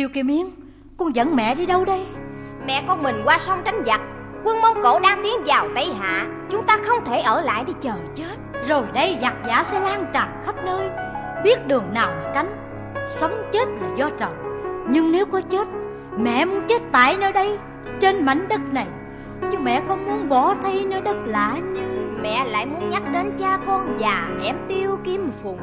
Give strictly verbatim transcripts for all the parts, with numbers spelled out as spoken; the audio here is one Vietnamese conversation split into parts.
Tiêu Kim Yến, con dẫn mẹ đi đâu đây? Mẹ con mình qua sông tránh giặc. Quân Mông Cổ đang tiến vào Tây Hạ, chúng ta không thể ở lại để chờ chết. Rồi đây giặc giả sẽ lan tràn khắp nơi, biết đường nào mà tránh. Sống chết là do trời, nhưng nếu có chết, mẹ muốn chết tại nơi đây, trên mảnh đất này, chứ mẹ không muốn bỏ thay nơi đất lạ như... Mẹ lại muốn nhắc đến cha con và em Tiêu Kim Phụng.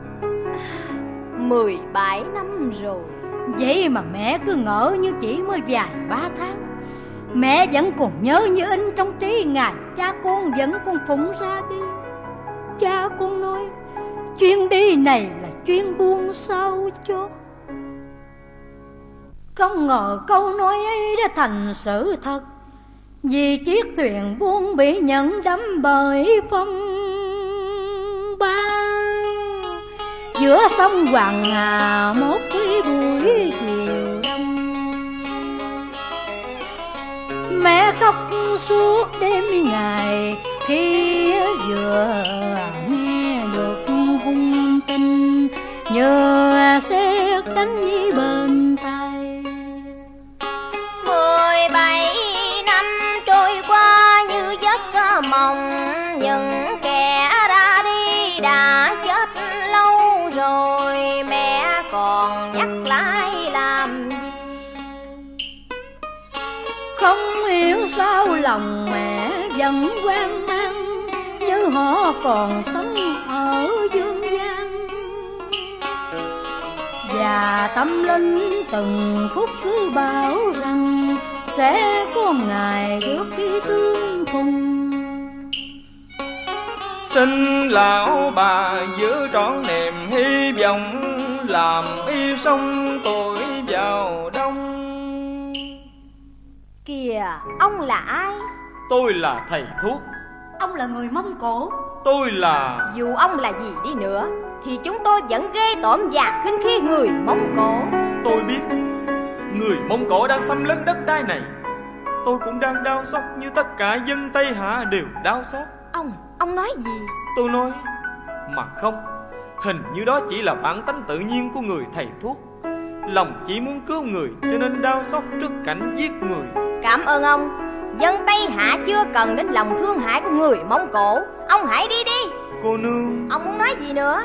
Mười bảy năm rồi. Vậy mà mẹ cứ ngỡ như chỉ mới vài ba tháng. Mẹ vẫn còn nhớ như in trong trí ngày cha con dẫn con Phụng ra đi. Cha con nói chuyến đi này là chuyến buông sao chót. Không ngờ câu nói ấy đã thành sự thật, vì chiếc thuyền buông bị nhận đắm bởi phong ba. Giữa sông Hoàng Hà một cái buổi chiều đông, mẹ khóc suốt đêm ngày khi vừa nghe được hung tin nhờ xét đánh bên tay. Mười bảy năm trôi qua như giấc mộng, những kẻ ra đi đã chết lâu rồi, mẹ còn nhắc lại làm gì? Không hiểu sao lòng mẹ vẫn hoang mang, như họ còn sống ở dương gian. Và tâm linh từng phút cứ bảo rằng sẽ có ngày được khi tương phùng. Xin lão bà giữ trọn niềm hy vọng, làm y sông tuổi vào đông. Kìa, ông là ai? Tôi là thầy thuốc. Ông là người Mông Cổ. Tôi là... Dù ông là gì đi nữa thì chúng tôi vẫn ghê tởm và khinh khi người Mông Cổ. Tôi biết người Mông Cổ đang xâm lấn đất đai này. Tôi cũng đang đau xót như tất cả dân Tây Hạ đều đau xót. Ông, ông nói gì? Tôi nói mà không, hình như đó chỉ là bản tánh tự nhiên của người thầy thuốc. Lòng chỉ muốn cứu người cho nên đau xót trước cảnh giết người. Cảm ơn ông. Dân Tây Hạ chưa cần đến lòng thương hại của người Mông Cổ. Ông hãy đi đi. Cô nương, ông muốn nói gì nữa?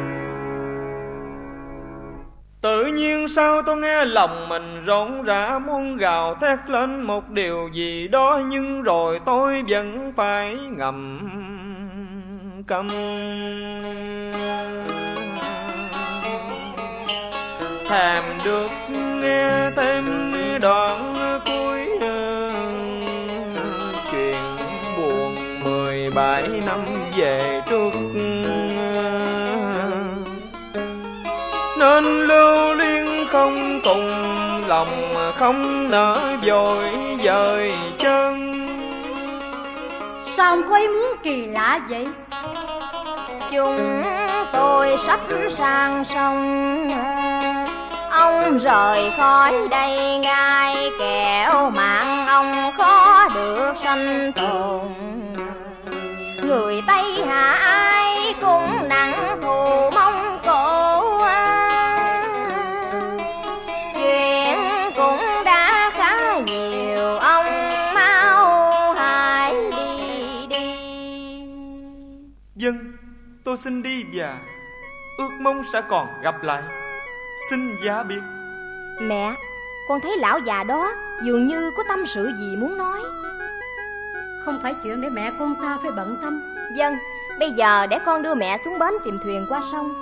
tự nhiên sao tôi nghe lòng mình rộn rã, muốn gào thét lên một điều gì đó, nhưng rồi tôi vẫn phải ngậm câm. Thèm được nghe thêm đoạn cuối chuyện buồn mười bảy năm về trước, nên lưu luyến không cùng lòng, không nỡ vội dời chân. Sao ông có ý muốn kỳ lạ vậy? Chúng tôi sắp sang sông, ông rời khỏi đây ngay, kẻo mạng ông khó được sanh tồn. Người Tây Hạ ai cũng nặng thù Mông Cổ, chuyện cũng đã khá nhiều, ông mau hãy đi đi. Dân, tôi xin đi và ước mong sẽ còn gặp lại. Xin giá biệt. Mẹ, con thấy lão già đó dường như có tâm sự gì muốn nói. Không phải chuyện để mẹ con ta phải bận tâm. Vâng, bây giờ để con đưa mẹ xuống bến tìm thuyền qua sông.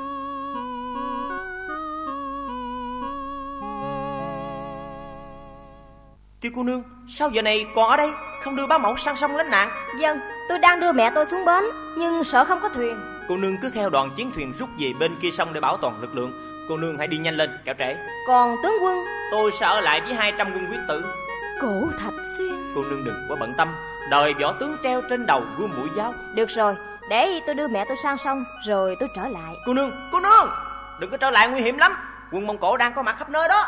Tiêu cô nương, sao giờ này còn ở đây, không đưa bá mẫu sang sông lánh nạn? Vâng, tôi đang đưa mẹ tôi xuống bến, nhưng sợ không có thuyền. Cô nương cứ theo đoàn chiến thuyền rút về bên kia sông để bảo toàn lực lượng. Cô nương hãy đi nhanh lên, kẻo trễ. Còn tướng quân? Tôi sẽ ở lại với hai trăm quân quyết tử. Cổ Thạch Xuyên. Cô nương đừng quá bận tâm, đời võ tướng treo trên đầu vua mũi giáo. Được rồi, để tôi đưa mẹ tôi sang sông rồi tôi trở lại. Cô nương, cô nương, đừng có trở lại, nguy hiểm lắm. Quân Mông Cổ đang có mặt khắp nơi đó.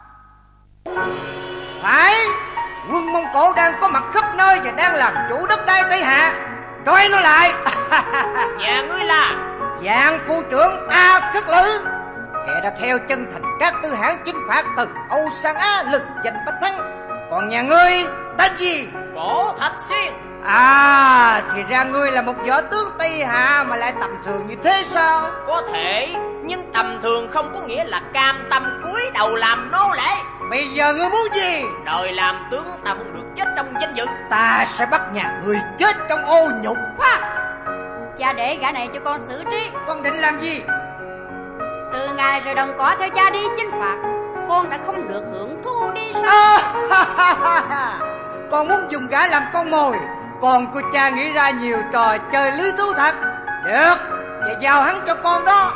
Phải, quân Mông Cổ đang có mặt khắp nơi và đang làm chủ đất đai Tây Hạ. Trói nó lại. Nhà ngươi là Dạng phu trưởng A Khất Lữ, kẻ đã theo chân Thành Cát Tư Hãn chinh phạt từ Âu Sang Á lực giành bách thắng. Còn nhà ngươi tên gì? Cổ Thạch Xuyên. À, thì ra ngươi là một võ tướng Tây Hạ mà lại tầm thường như thế sao? Có thể, nhưng tầm thường không có nghĩa là cam tâm cúi đầu làm nô lệ. Bây giờ ngươi muốn gì? Đời làm tướng ta muốn được chết trong danh dự. Ta sẽ bắt nhà ngươi chết trong ô nhục. Khoan, cha để gã này cho con xử trí. Con định làm gì? Từ ngày rời đồng cỏ theo cha đi chinh phạt, con đã không được hưởng thụ đi sao? À, con muốn dùng gã làm con mồi. Con của cha nghĩ ra nhiều trò chơi lý thú thật. Được, và giao hắn cho con đó.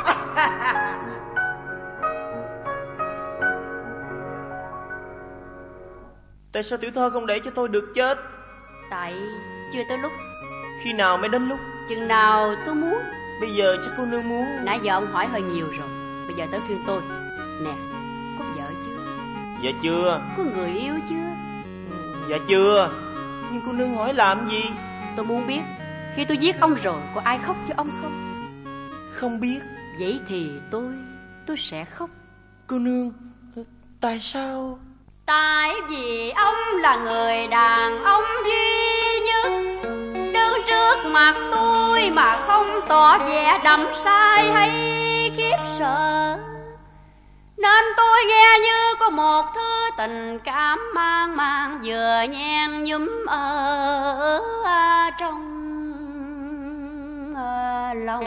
Tại sao tiểu thơ không để cho tôi được chết? Tại chưa tới lúc. Khi nào mới đến lúc? Chừng nào tôi muốn. Bây giờ chắc cô nương muốn. Nãy giờ ông hỏi hơi nhiều rồi, bây giờ tới phiên tôi. Nè, có vợ chưa? Dạ chưa. Có người yêu chưa? Dạ chưa. Nhưng cô nương hỏi làm gì? Tôi muốn biết, khi tôi giết ông rồi, có ai khóc cho ông không? Không biết. Vậy thì tôi, tôi sẽ khóc. Cô nương, tại sao? Tại vì ông là người đàn ông duy nhất đứng trước mặt tôi mà không tỏ vẻ đắm say hay khiếp sợ, nên tôi nghe như có một thứ tình cảm mang mang vừa nhen nhúm ở trong lòng,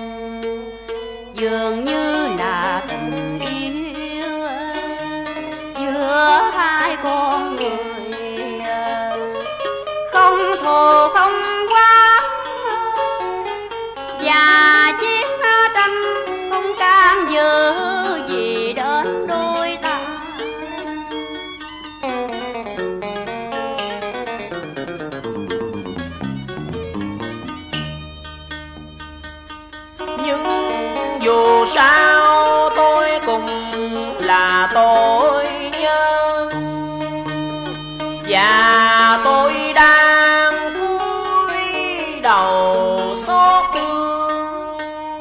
dường như là tình yêu giữa hai con người, không thù không oán và chiến tranh không can dự gì đến đôi ta. Nhưng dù sao tôi cũng là tội nhân, và tôi đang cúi đầu xót thương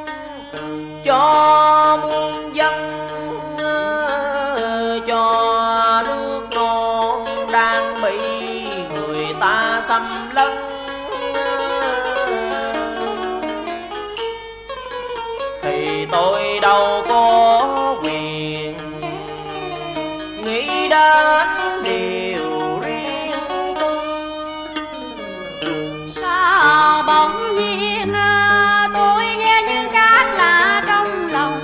cho muôn dân, cho nước non đang bị người ta xâm lấn. Thì tôi đâu có quyền nghĩ đến điều riêng tư. Sao bỗng nhiên tôi nghe như cát lạ trong lòng,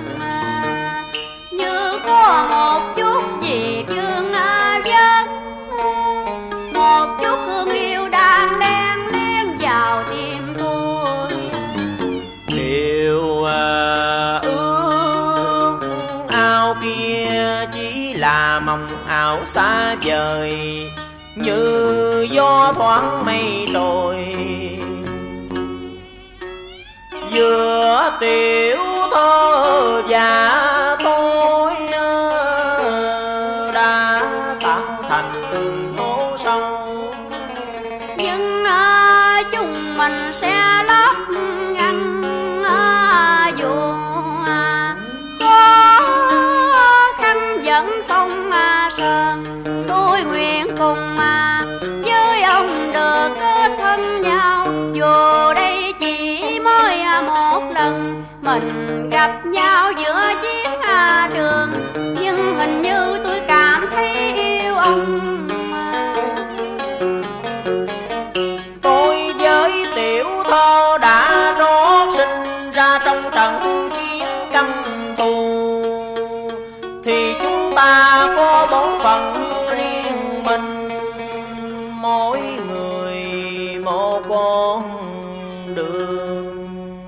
như có một chút gì vương vấn, một chút hương yêu đang len lén vào tim tôi. Điều à, ước ao kia chỉ là mong ảo xa vời, như gió thoáng mây trôi. Giữa tiểu thơ và tôi đã tạo thành hố sâu, Nhưng à, chúng mình sẽ lấp ngăn à, dù à, khó khăn vẫn không à, sờn. Tôi nguyện cùng à, với ông được kết thân nhau, dù đây chỉ mới à, một lần mình gặp nhau giữa chiến à, đường, nhưng hình như tôi cảm thấy yêu ông. tôi với tiểu thơ đã rót sinh ra trong trận chiến căm thù, thì chúng ta có bổn phận riêng mình, mỗi người một con đường.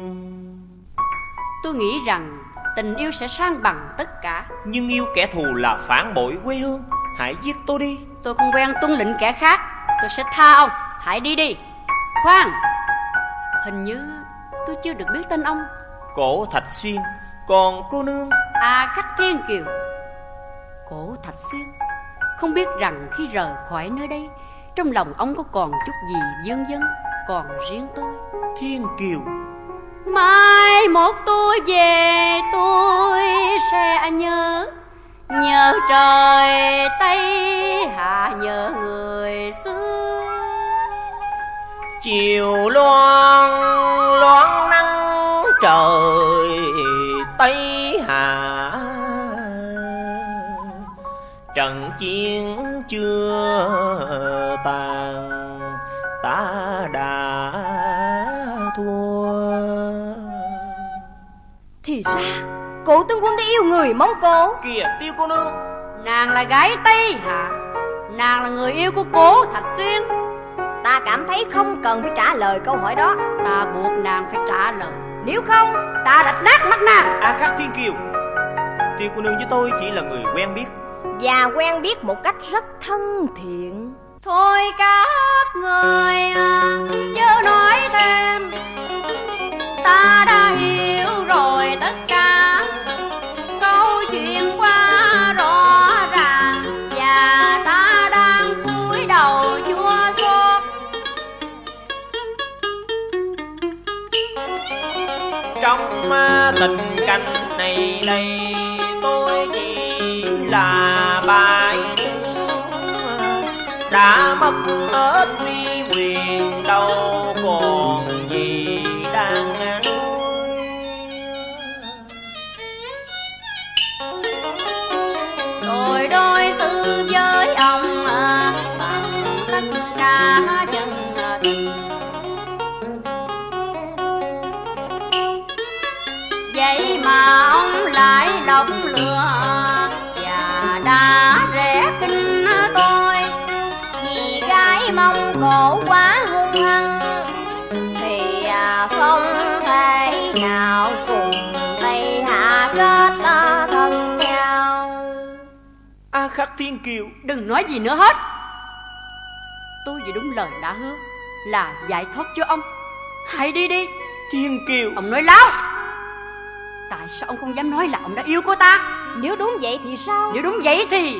Tôi nghĩ rằng tình yêu sẽ san bằng tất cả. Nhưng yêu kẻ thù là phản bội quê hương. Hãy giết tôi đi. Tôi không quen tuân lệnh kẻ khác, tôi sẽ tha ông. Hãy đi đi. Khoan, hình như tôi chưa được biết tên ông. Cổ Thạch Xuyên. Còn cô nương? À, Khách Thiên Kiều. Cổ Thạch Xuyên, không biết rằng khi rời khỏi nơi đây, trong lòng ông có còn chút gì vương vấn, còn riêng tôi. Thiên Kiều. Mai một tôi về tôi sẽ nhớ, nhớ trời Tây Hạ, nhớ người xưa. Chiều loan loáng nắng trời Tây Hạ, trận chiến chưa tàn ta đã thua. Thì ra cụ tướng quân đã yêu người Mông Cổ. Kìa Tiêu cô nương, Nàng là gái Tây Hạ, nàng là người yêu của Cố Thạch Xuyên. Ta cảm thấy không cần phải trả lời câu hỏi đó. Ta buộc nàng phải trả lời, nếu không ta rạch nát mắt nàng. A Khắc Thiên Kiều, Tiêu cô nương với tôi chỉ là người quen biết, và quen biết một cách rất thân thiện. thôi các người chớ nói thêm, ta đã hiểu rồi tất cả. Câu chuyện qua rõ ràng và ta đang cúi đầu chua xót. trong tình cảnh này đây tôi chỉ là bài tướng, đã mất hết uy quyền đâu còn gì đang nói. Tôi đối xử với ông à, bằng tất cả chân tình. Vậy mà ông lại lọc lừa và đã rẻ khinh tôi. Vì gái Mông Cổ quá hung hăng thì à, không thể nào cùng Tây Hạ kết ta thân nhau. A Khắc Thiên Kiều, Đừng nói gì nữa hết. Tôi vừa đúng lời đã hứa là giải thoát cho ông. Hãy đi đi. Thiên Kiều, Ông nói láo. Tại sao ông không dám nói là ông đã yêu cô ta? Nếu đúng vậy thì sao? Nếu đúng vậy thì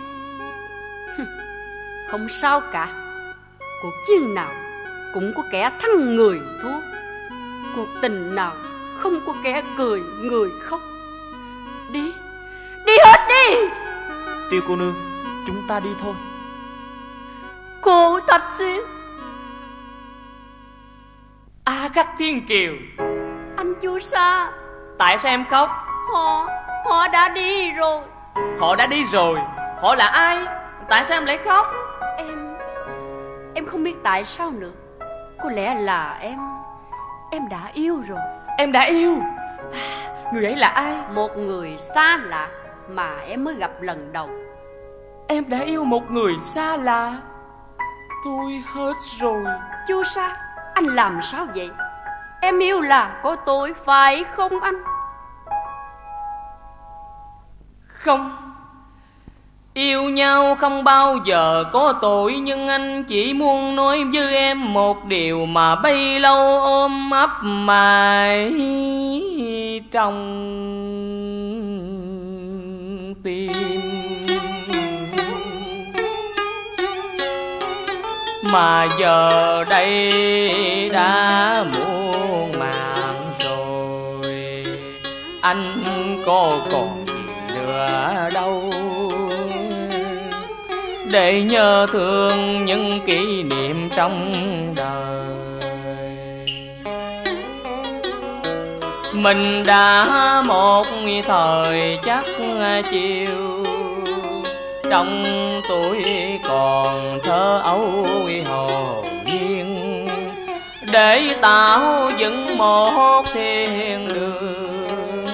không sao cả. Cuộc chiến nào cũng có kẻ thắng người thua. Cuộc tình nào không có kẻ cười người khóc. Đi, đi hết đi. Tiêu cô nương, chúng ta đi thôi. Cô Thạch Xuyên. A Khắc Thiên Kiều, Anh Chu Sa. tại sao em khóc? Họ, họ đã đi rồi. Họ đã đi rồi. Họ là ai? Tại sao em lại khóc? Em, em không biết tại sao nữa. Có lẽ là em, em đã yêu rồi. Em đã yêu. Người ấy là ai? Một người xa lạ mà em mới gặp lần đầu. Em đã yêu một người xa lạ. Tôi hết rồi. Chu Sa, anh làm sao vậy? Em yêu là có tội phải không anh? Không. Yêu nhau không bao giờ có tội, nhưng anh chỉ muốn nói với em một điều mà bấy lâu ôm ấp mãi trong tim. Mà giờ đây đã muộn màng rồi, anh có còn gì nữa đâu để nhớ thương những kỷ niệm trong đời. Mình đã một thời chắc chiều, trong tuổi còn thơ ấu hồn nhiên, để tạo dựng một thiên đường,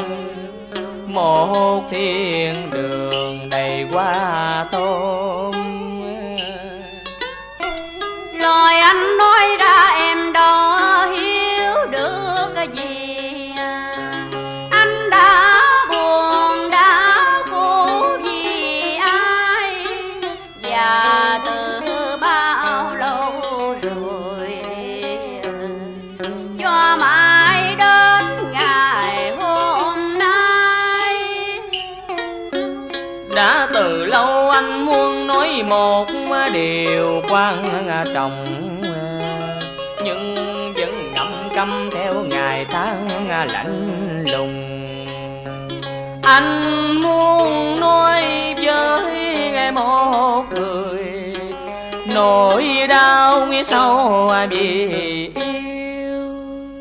một thiên đường đầy hoa thơm. Lời anh nói ra em đâu hiểu được cái gì. Anh đã buồn đã khổ vì ai, và từ bao lâu rồi, cho mãi đến ngày hôm nay. Đã từ lâu anh muốn nói một điều quan trọng, nhưng vẫn ngậm câm theo ngày tháng lạnh lùng. Anh muốn nói với nghe một người nỗi đau nghe sâu vì yêu.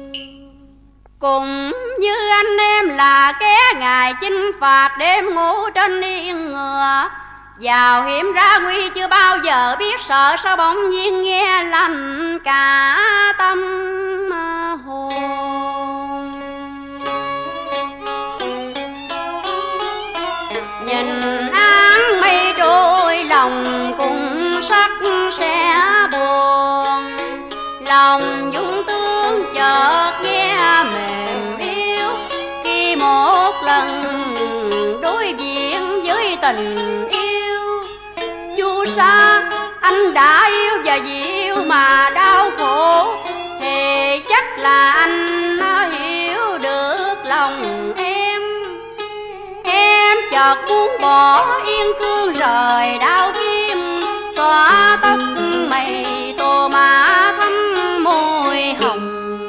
Cũng như anh em là kẻ ngày chinh phạt đêm ngủ trên yên ngựa, vào hiểm ra nguy chưa bao giờ biết sợ, sao bỗng nhiên nghe lành cả tâm hồn. Nhìn áng mây trôi lòng cùng sắc sẽ buồn, lòng dung tương chợt nghe mềm yếu khi một lần đối diện với tình yêu. Chu Sa, anh đã yêu và vì yêu mà đau khổ, thì chắc là anh hiểu được lòng em. Em chợt muốn bỏ yên cương rời đau kim, xóa tóc mây tô má thắm môi hồng.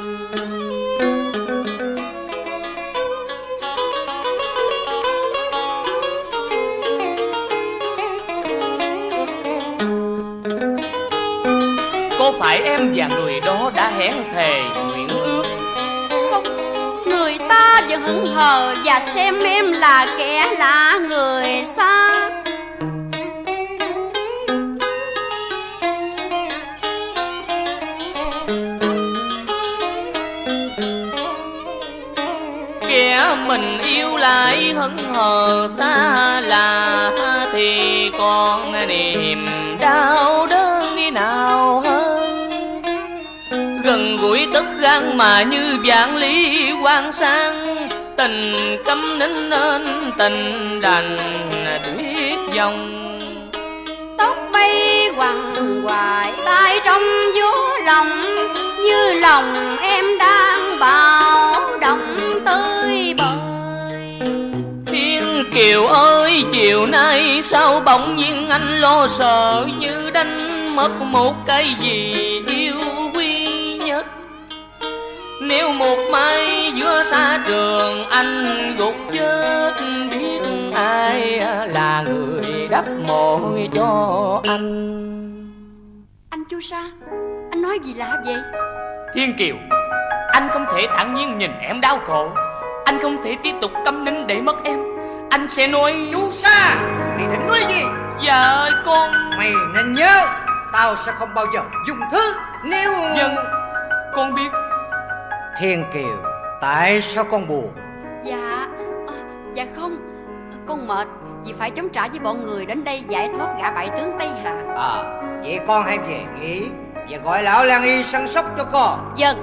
Có phải em và người đó đã hẹn thề nguyện ước? Không, người ta vẫn hững hờ và xem em là kẻ lạ người xa. Kẻ mình yêu lại hững hờ xa lạ, thì còn niềm đau đớn như nào hơn. Gần gũi tất gan mà như vạn lý quang sang, tình câm nín nên tình đành tuyết dòng. Tóc bay quằn hoài bay trong gió lòng, như lòng em đang bạo động tới bời. Thiên Kiều ơi, chiều nay sao bỗng nhiên anh lo sợ, như đánh mất một cái gì yêu quý nhất. Nếu một mai giữa xa trường anh gục chết, biết ai là người đắp môi cho anh. Anh Chu Sa, anh nói gì lạ vậy? Thiên Kiều, anh không thể thản nhiên nhìn em đau khổ. Anh không thể tiếp tục câm nín để mất em. Anh sẽ nói... Chu Sa, mày định nói gì? Dạ ơi con... Mày nên nhớ, tao sẽ không bao giờ dùng thứ nếu... Dân, con biết. Thiên Kiều, tại sao con buồn? Dạ, à, dạ không, con mệt vì phải chống trả với bọn người đến đây giải thoát gã bại tướng Tây Hà. À, vậy con hãy về nghỉ và gọi lão Lan Y săn sóc cho con. Dân.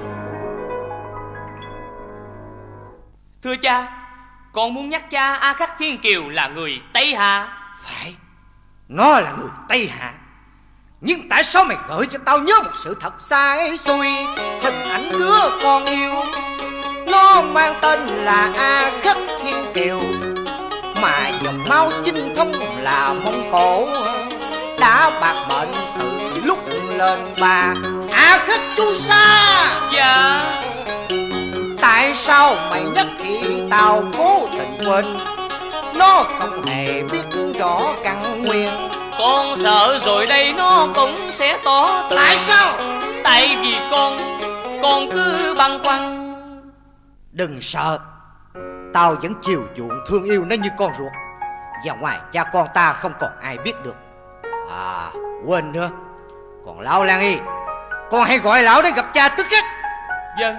Thưa cha, con muốn nhắc cha A Khắc Thiên Kiều là người Tây Hạ. Phải, nó là người Tây Hạ. Nhưng tại sao mày gợi cho tao nhớ một sự thật sai xui? Hình ảnh đứa con yêu, nó mang tên là A Khắc Thiên Kiều, mà dòng máu chính thống là Mông Cổ, đã bạc mệnh từ lúc lên ba. A Khắc Chu Sa. Dạ. Tại sao mày nhất khi tao cố tình quên? Nó không hề biết rõ căn nguyên. Con sợ rồi đây nó cũng sẽ tỏ tường. Tại sao? Tại vì con Con cứ băn khoăn. Đừng sợ, tao vẫn chiều chuộng thương yêu nó như con ruột, và ngoài cha con ta không còn ai biết được. À, quên nữa, còn lão Lan Y, con hãy gọi lão đến gặp cha tức khắc. Vâng.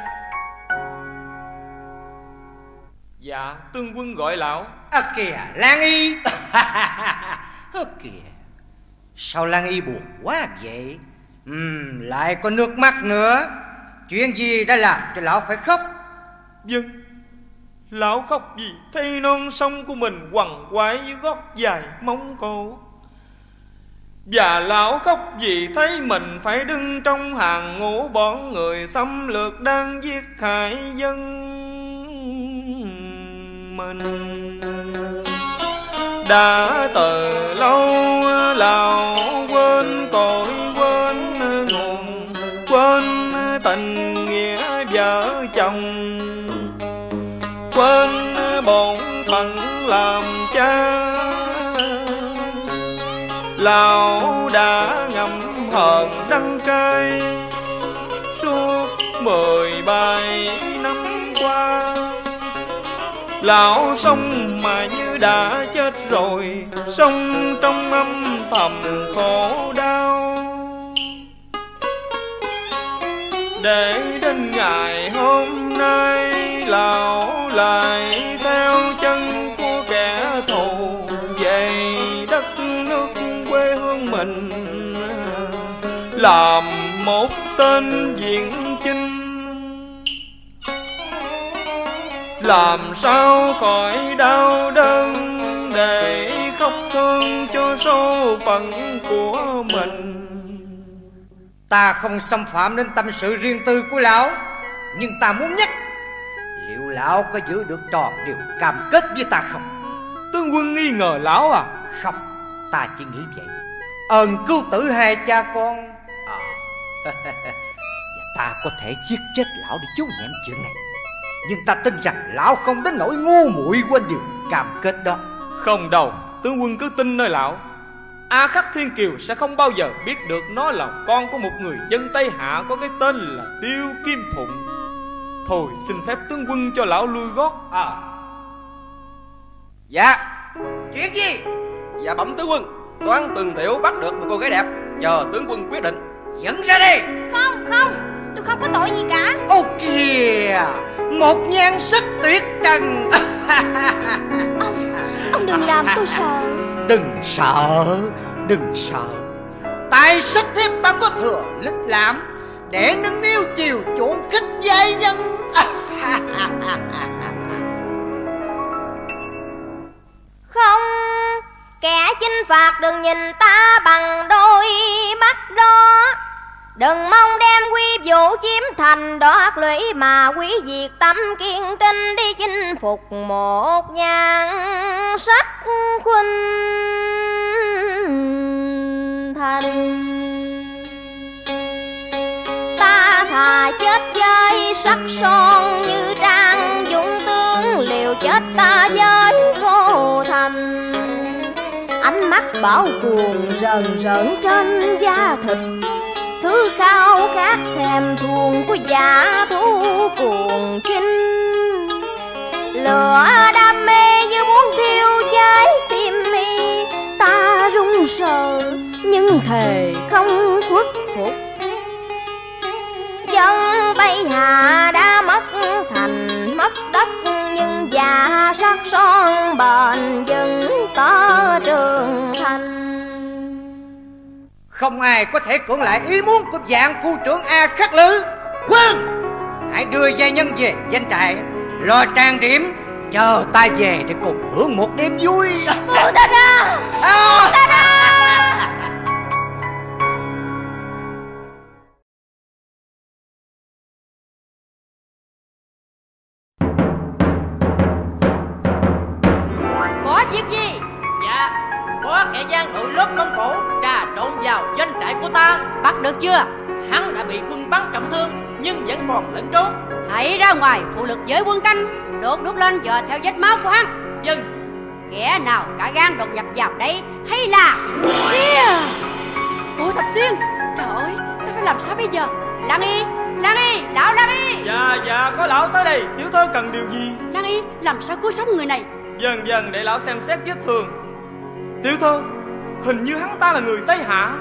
Dạ, tướng quân gọi lão. À kìa, Lan Y. À kìa, sao Lan Y buồn quá vậy? Uhm, lại có nước mắt nữa. Chuyện gì đã làm cho lão phải khóc? Vâng, lão khóc vì thấy non sông của mình quằn quại dưới gót dài Mông Cổ. Và lão khóc vì thấy mình phải đứng trong hàng ngũ bọn người xâm lược đang giết hại dân mình. Đã từ lâu lão quên cội, quên nguồn, quên tình nghĩa vợ chồng, quên bổn phận làm cha. Lão đã ngậm hờn đắng cay suốt mười bảy năm qua. Lão sống mà như đã chết rồi, sống trong âm thầm khổ đau. Để đến ngày hôm nay, lão lại theo chân của kẻ thù về đất nước quê hương mình, làm một tên viện chinh. Làm sao khỏi đau đớn để khóc thương cho số phận của mình. Ta không xâm phạm đến tâm sự riêng tư của lão, nhưng ta muốn nhắc, liệu lão có giữ được tròn điều cam kết với ta không? Tướng quân nghi ngờ lão à? Không, ta chỉ nghĩ vậy. Ơn cứu tử hai cha con à, và ta có thể giết chết lão để chú nhẹm chuyện này, nhưng ta tin rằng lão không đến nỗi ngu muội quên điều cam kết đó. Không đâu, tướng quân cứ tin nơi lão. A Khắc Thiên Kiều sẽ không bao giờ biết được nó là con của một người dân Tây Hạ có cái tên là Tiêu Kim Phụng. Thôi xin phép tướng quân cho lão lui gót. À, dạ. chuyện gì? Dạ bẩm tướng quân, toán Tường Tiểu bắt được một cô gái đẹp, chờ tướng quân quyết định. Dẫn ra đi. Không, không, tôi không có tội gì cả. Ô kìa, một nhan sắc tuyệt trần. Ông, ông đừng làm tôi sợ. Đừng sợ, đừng sợ. Tài sắc thiếp ta có thừa lịch lãm để nâng niu chiều chuộng khích giai nhân. Không, kẻ chinh phạt đừng nhìn ta bằng đôi mắt đó. Đừng mong đem quy vũ chiếm thành đoạt lũy, mà quý diệt tâm kiên trinh đi chinh phục một nhan sắc khuynh thành. Ta thà chết với sắc son như Trang Dũng tướng, liều chết ta với cô Thành. Ánh mắt bảo cuồng rờn rợn trên da thịt, thứ khao khát thèm thuồng của giả thú cuồng chinh. Lửa đam mê như muốn thiêu cháy tim mi, ta run sợ nhưng thề không khuất phục. Dân Tây Hạ đã mất thành mất đất, nhưng già sắc son bền vững tỏ trường thành. Không ai có thể cưỡng lại ý muốn của dạng phu trưởng A Khắc Lư. Quân, hãy đưa gia nhân về doanh trại, lo trang điểm, chờ ta về để cùng hưởng một đêm vui. Bồ ta ra, Bồ ta ra. Có việc gì? Dạ, có kẻ gian đội lốt Mông Cổ trà trộn vào doanh trại của ta. Bắt được chưa? Hắn đã bị quân bắn trọng thương nhưng vẫn còn lẫn trốn. Hãy ra ngoài phụ lực với quân canh, đốt đuốc lên dò theo vết máu của hắn. Dừng. Kẻ nào cả gan đột nhập vào đây hay là kia? Cô Thạch Xuyên, trời ơi, ta phải làm sao bây giờ? Lan Y, Lan Y, lão Lan Y. Dạ, dạ, có lão tới đây, tiểu thơ cần điều gì? Lan Y, làm sao cứu sống người này? Dần dần để lão xem xét vết thương. Tiểu thơ, hình như hắn ta là người Tây Hạ.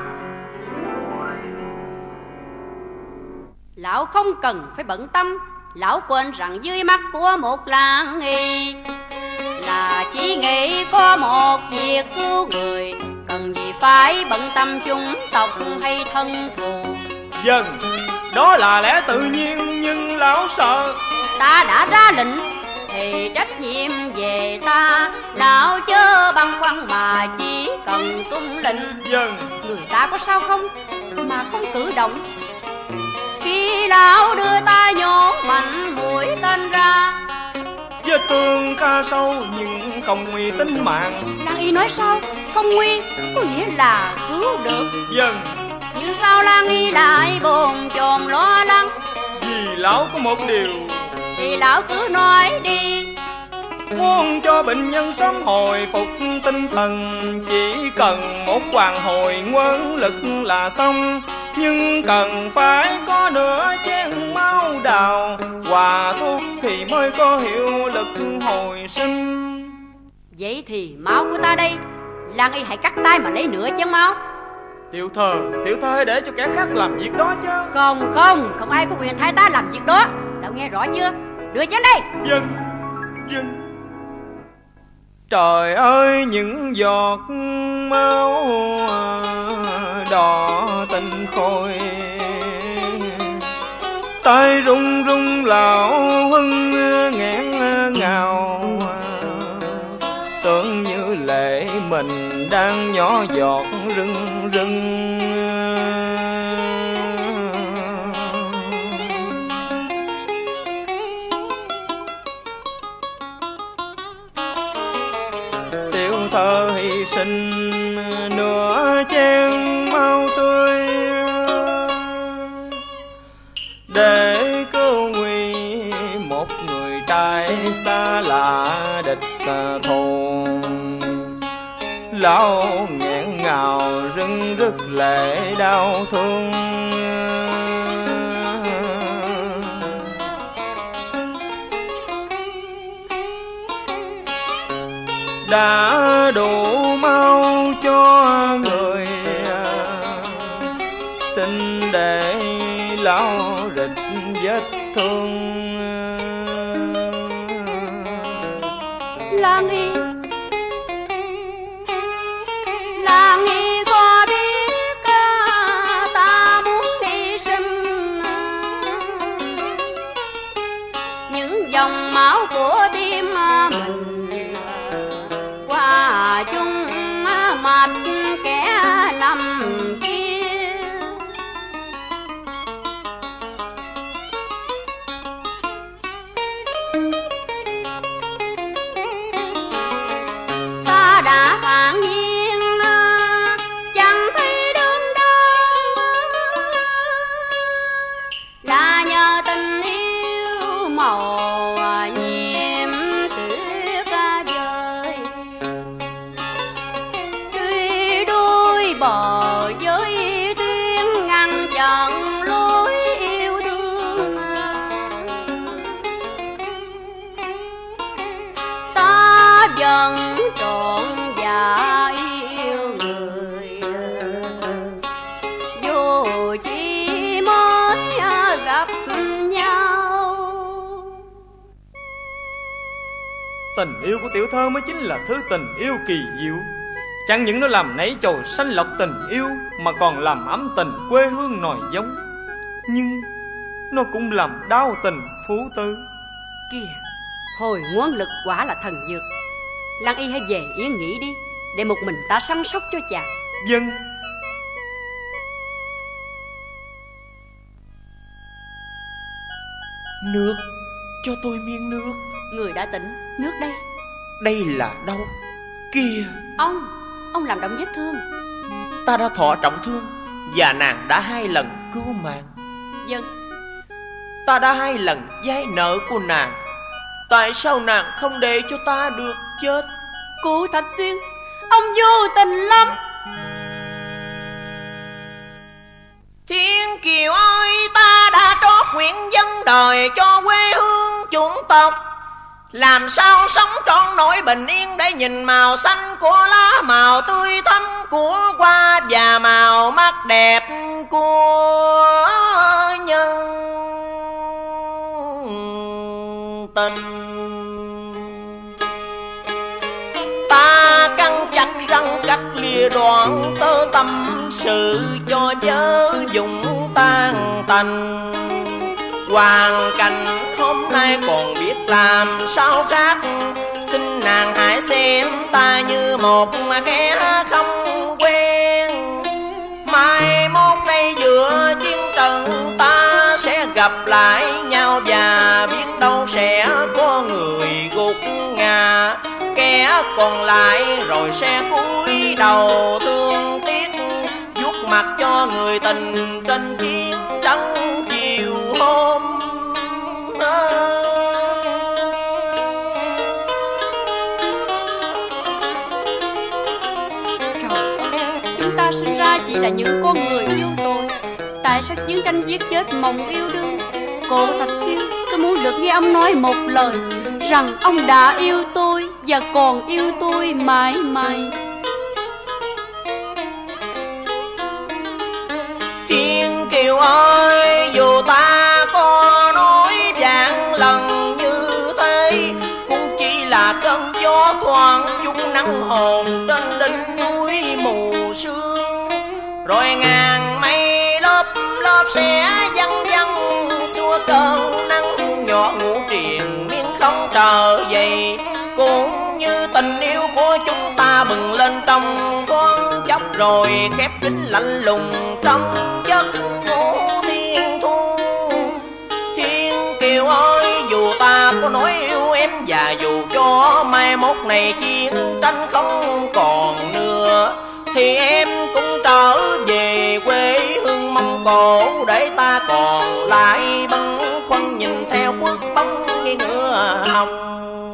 Lão không cần phải bận tâm, lão quên rằng dưới mắt của một Lan Y là chỉ nghĩ có một việc cứu người, cần gì phải bận tâm chủng tộc hay thân thù. Dần, đó là lẽ tự nhiên, nhưng lão sợ. Ta đã ra lệnh thì trách nhiệm về ta, lão chớ băn khoăn mà chỉ cần tuân lệnh. Dần, người ta có sao không mà không cử động? Khi lão đưa ta nhổ mạnh mũi tên ra, vết thương khá sâu nhưng không nguy tính mạng. Lan Y nói sao? Không nguy, có nghĩa là cứu được. Dần, nhưng sao Lan Y lại bồn chồn lo lắng? vì lão có một điều. Thì lão cứ nói đi. Muốn cho bệnh nhân sớm hồi phục tinh thần, chỉ cần một hoàn hồi nguồn lực là xong. Nhưng cần phải có nửa chén máu đào, hòa thuốc thì mới có hiệu lực hồi sinh. Vậy thì máu của ta đây, Lan Y hãy cắt tay mà lấy nửa chén máu. Tiểu thơ, tiểu thơ hãy để cho kẻ khác làm việc đó chứ. Không, không, không ai có quyền thay ta làm việc đó. Lão nghe rõ chưa? Đưa chén đây. Vâng, vâng. Trời ơi, những giọt máu đỏ tinh khôi, tay run run lão hưng nghẹn ngào, tưởng như lệ mình đang nhỏ giọt rưng rưng. Tiểu thơ hy sinh nửa chén máu tươi để cứu nguy một người trai xa lạ địch thù. Lão nghẹn ngào rưng rức lệ đau thương, đã đủ máu cho người, xin để lão rịch vết thương. Lan Y, Lan Y có biết ta muốn hy sinh những dòng máu của tim mình, qua chung mạch kẻ nằm kia. Ta đã thản nhiên chẳng thấy đớn đau, là nhờ tình yêu màu nhiệm tuyết vời. Tuy đôi bờ giới tuyến ngăn chặn lối yêu thương, ta vẫn trọn dạ yêu người, dù chỉ mới gặp nhau. Tình yêu của tiểu thơ mới chính là thứ tình yêu kỳ diệu. Chẳng những nó làm nảy chồi xanh lọc tình yêu, mà còn làm ấm tình quê hương nòi giống. Nhưng nó cũng làm đau tình phú tư. Kìa, hồi nguồn lực quả là thần dược. Lan Y hãy về yên nghỉ đi, để một mình ta săn sóc cho chàng. Vâng. Nước, cho tôi miếng nước. Người đã tỉnh, nước đây. Đây là đâu? Kìa, Ông, ông làm đậm vết thương. ta đã thọ trọng thương, và nàng đã hai lần cứu mạng. Vâng. Ta đã hai lần vay nợ của nàng, tại sao nàng không để cho ta được chết? Cụ Thạch Xuyên, ông vô tình lắm. Thiên Kiều ơi, ta đã trót nguyện dâng đời cho quê hương chủng tộc. Làm sao sống trọn nỗi bình yên để nhìn màu xanh của lá, màu tươi thắm của hoa và màu mắt đẹp của nhân tình. Ta căng chặt răng cắt lìa đoạn tơ tâm sự cho chớ dùng tan tành. Hoàn cảnh hôm nay còn biết làm sao khác, xin nàng hãy xem ta như một kẻ không quen. Mai mốt đây giữa chiến trận ta sẽ gặp lại nhau, và biết đâu sẽ có người gục ngã, kẻ còn lại rồi sẽ cúi đầu thương tiếc, vuốt mặt cho người tình trên chiến tranh chiều hôm. sinh ra chỉ là những con người vô tội. Tại sao chiến tranh giết chết mộng yêu đương? Cô Thạch Siêu, tôi muốn được nghe ông nói một lời, rằng ông đã yêu tôi và còn yêu tôi mãi mãi. Thiên Kiều ơi, dù ta có nói vạn lần như thế, cũng chỉ là cơn gió thoảng chút nắng hồn trên đỉnh núi mù sương. Rồi ngàn mây lớp lớp sẽ văng văng xua cơn nắng nhỏ ngủ triền miên không trở về. Cũng như tình yêu của chúng ta bừng lên trong thoáng chốc, rồi khép kín lạnh lùng trong giấc ngủ thiên thu. Thiên Kiều ơi, dù ta có nói yêu em, và dù cho mai mốt này chiến tranh không còn nữa, thì em cũng trở về quê hương Mông Cổ, để ta còn lại bâng khuâng nhìn theo bước bóng như ngựa hồng.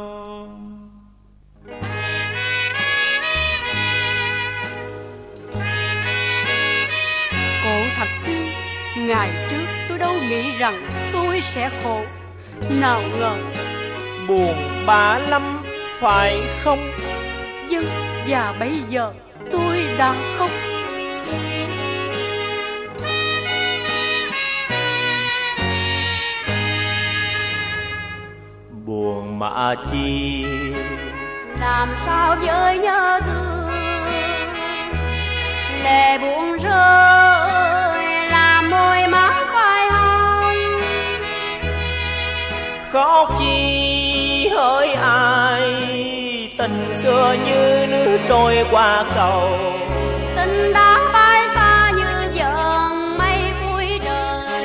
Cô Thạch Siêu, ngày trước tôi đâu nghĩ rằng tôi sẽ khổ, nào ngờ. Buồn bã lắm phải không? Vâng, và bây giờ tôi đã khóc. Buồn mà chi, làm sao với nhớ thương, lệ buồn rơi làm môi má phai hồng. khóc chi hỡi ai, tình xưa như nước trôi qua cầu. Tình đã bay xa như vầng mây cuối đời,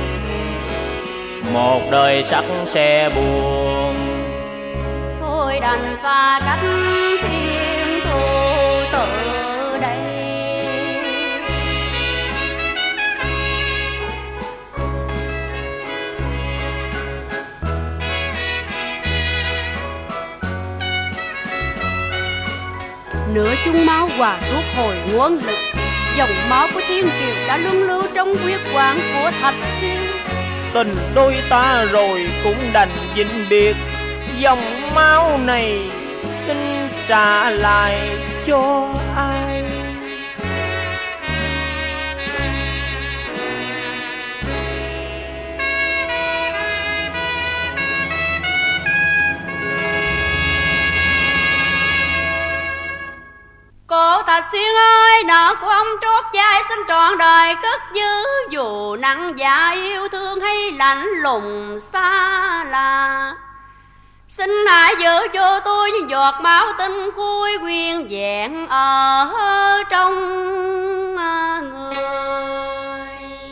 một đời sắc sẽ buồn. thôi đành xa cách thêm thu từ đây. Nửa chung máu hòa rút hồi nguồn lực, dòng máu của Thiên Kiều đã luân lưu trong huyết quản của Thạch Siêu. Tình đôi ta rồi cũng đành vĩnh biệt, dòng máu này xin trả lại cho ai? Cô Thạch Xuyên ơi, nợ của ông trót vai xin trọn đời cất giữ, dù nặng dạ yêu thương hay lạnh lùng xa lạ. Xin hãy giữ cho tôi những giọt máu tinh khôi nguyên vẹn ở trong người.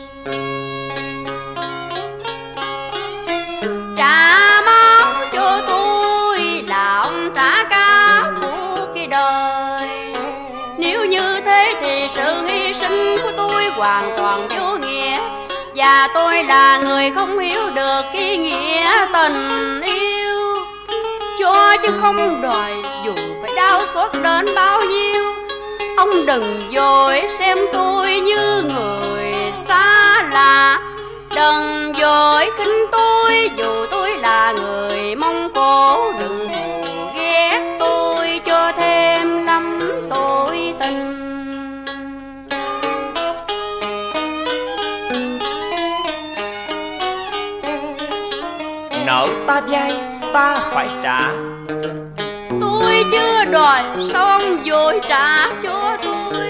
Trả máu cho tôi là ông trả cá của cái đời. Nếu như thế thì sự hy sinh của tôi hoàn toàn vô nghĩa, và tôi là người không hiểu được ý nghĩa tình yêu. Cho chứ không đòi dù phải đau xót đến bao nhiêu. Ông đừng vội xem tôi như người xa lạ, đừng vội khinh tôi dù tôi là người Mông Cổ. Đừng ghét tôi cho thêm lắm tội tình. Nợ ta vay ta phải trả. Tôi chưa đòi sao ông vội trả cho tôi?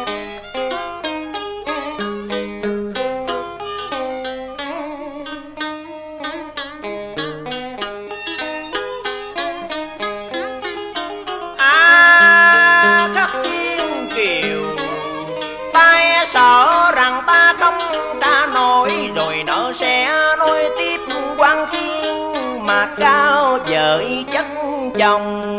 À khắc Thiên Kiều, ta sợ rằng ta không trả nổi, rồi nợ sẽ nối tiếp quan thiên mà cao vời chất chồng.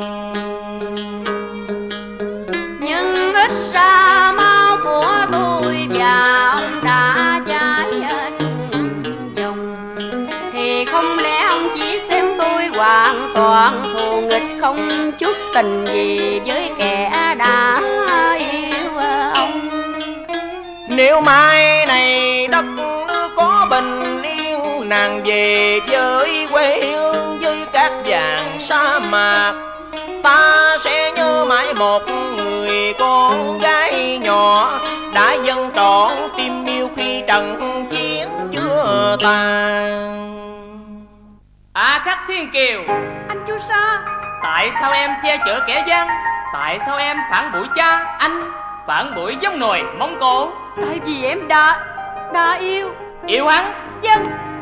Nhưng ít ra máu của tôi và ông đã cháy chung dòng, thì không lẽ ông chỉ xem tôi hoàn toàn thù nghịch, không chút tình gì với kẻ đã yêu ông? Nếu mai này đất nước có bình yên, nàng về với quê hương với cát vàng sa mạc. Ta sẽ nhớ mãi một người con gái nhỏ đã dâng trọn tim yêu khi trận chiến chưa tàn. À khách Thiên Kiều, Anh Chu Sa, tại sao em che chở kẻ gian? Tại sao em phản bội cha anh, phản bội giống nồi Mông Cổ? tại vì em đã đã yêu Yêu hắn? dân.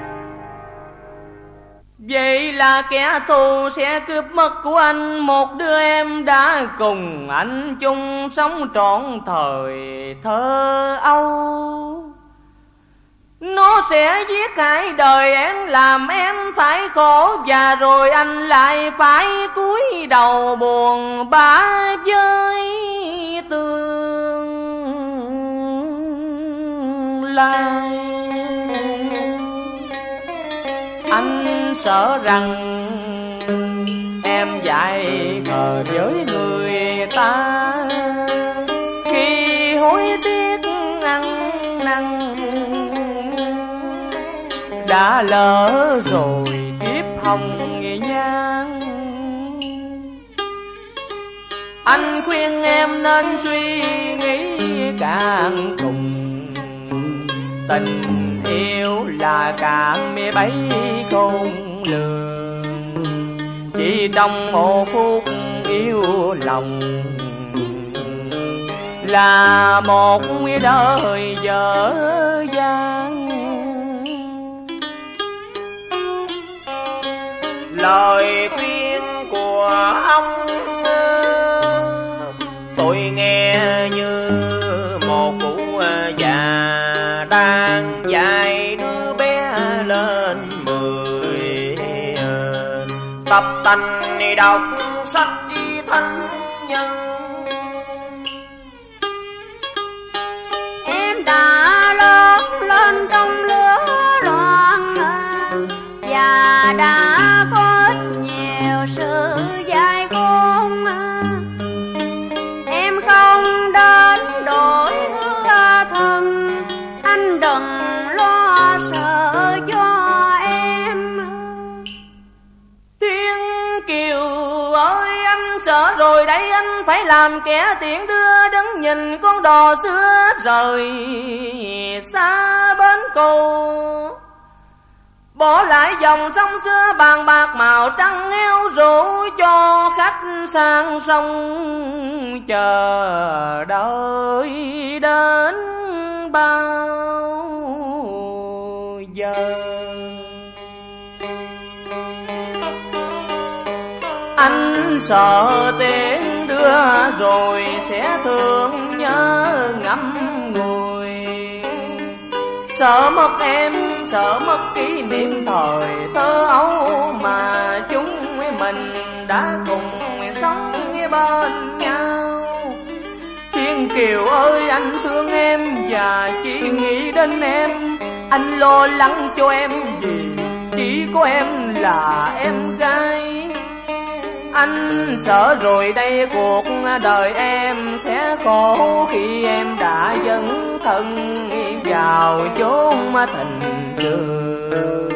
Vậy là kẻ thù sẽ cướp mất của anh một đứa em đã cùng anh chung sống trọn thời thơ âu. Nó sẽ giết hại đời em, làm em phải khổ, và rồi anh lại phải cúi đầu buồn bã với tương lai. Anh sợ rằng em dại khờ với người ta, khi hối tiếc ăn năn đã lỡ rồi kiếp hồng nhan. Anh khuyên em nên suy nghĩ càng cùng, tình yêu là cảm mê bấy khôn lường, chỉ trong một phút yêu lòng là một đời dở dang. Lời khuyên của ông tôi nghe như một cụ già đang dạy đứa bé lên mười, tập tành đọc sách đi thánh nhân. Em đã lớn lên trong lứa loạn và đã có ít nhiều sự dại khôn. Em không đến đổi hứa thân, anh đừng lo sợ cho em. Thiên Kiều ơi, anh sợ rồi đấy, anh phải làm kẻ tiện đưa đứng nhìn con đò xưa rời xa bến cầu, bỏ lại dòng sông xưa bàn bạc màu trắng heo rủ cho khách sang sông chờ đợi đến bao giờ. Anh sợ tiếng đưa rồi sẽ thương nhớ ngắm người, sợ mất em, sợ mất kỷ niệm thời thơ ấu mà chúng mình đã cùng sống bên nhau. Thiên Kiều ơi, anh thương em và chỉ nghĩ đến em, anh lo lắng cho em vì chỉ có em là em gái. Anh sợ rồi đây cuộc đời em sẽ khổ khi em đã dấn thân vào chốn tình trường.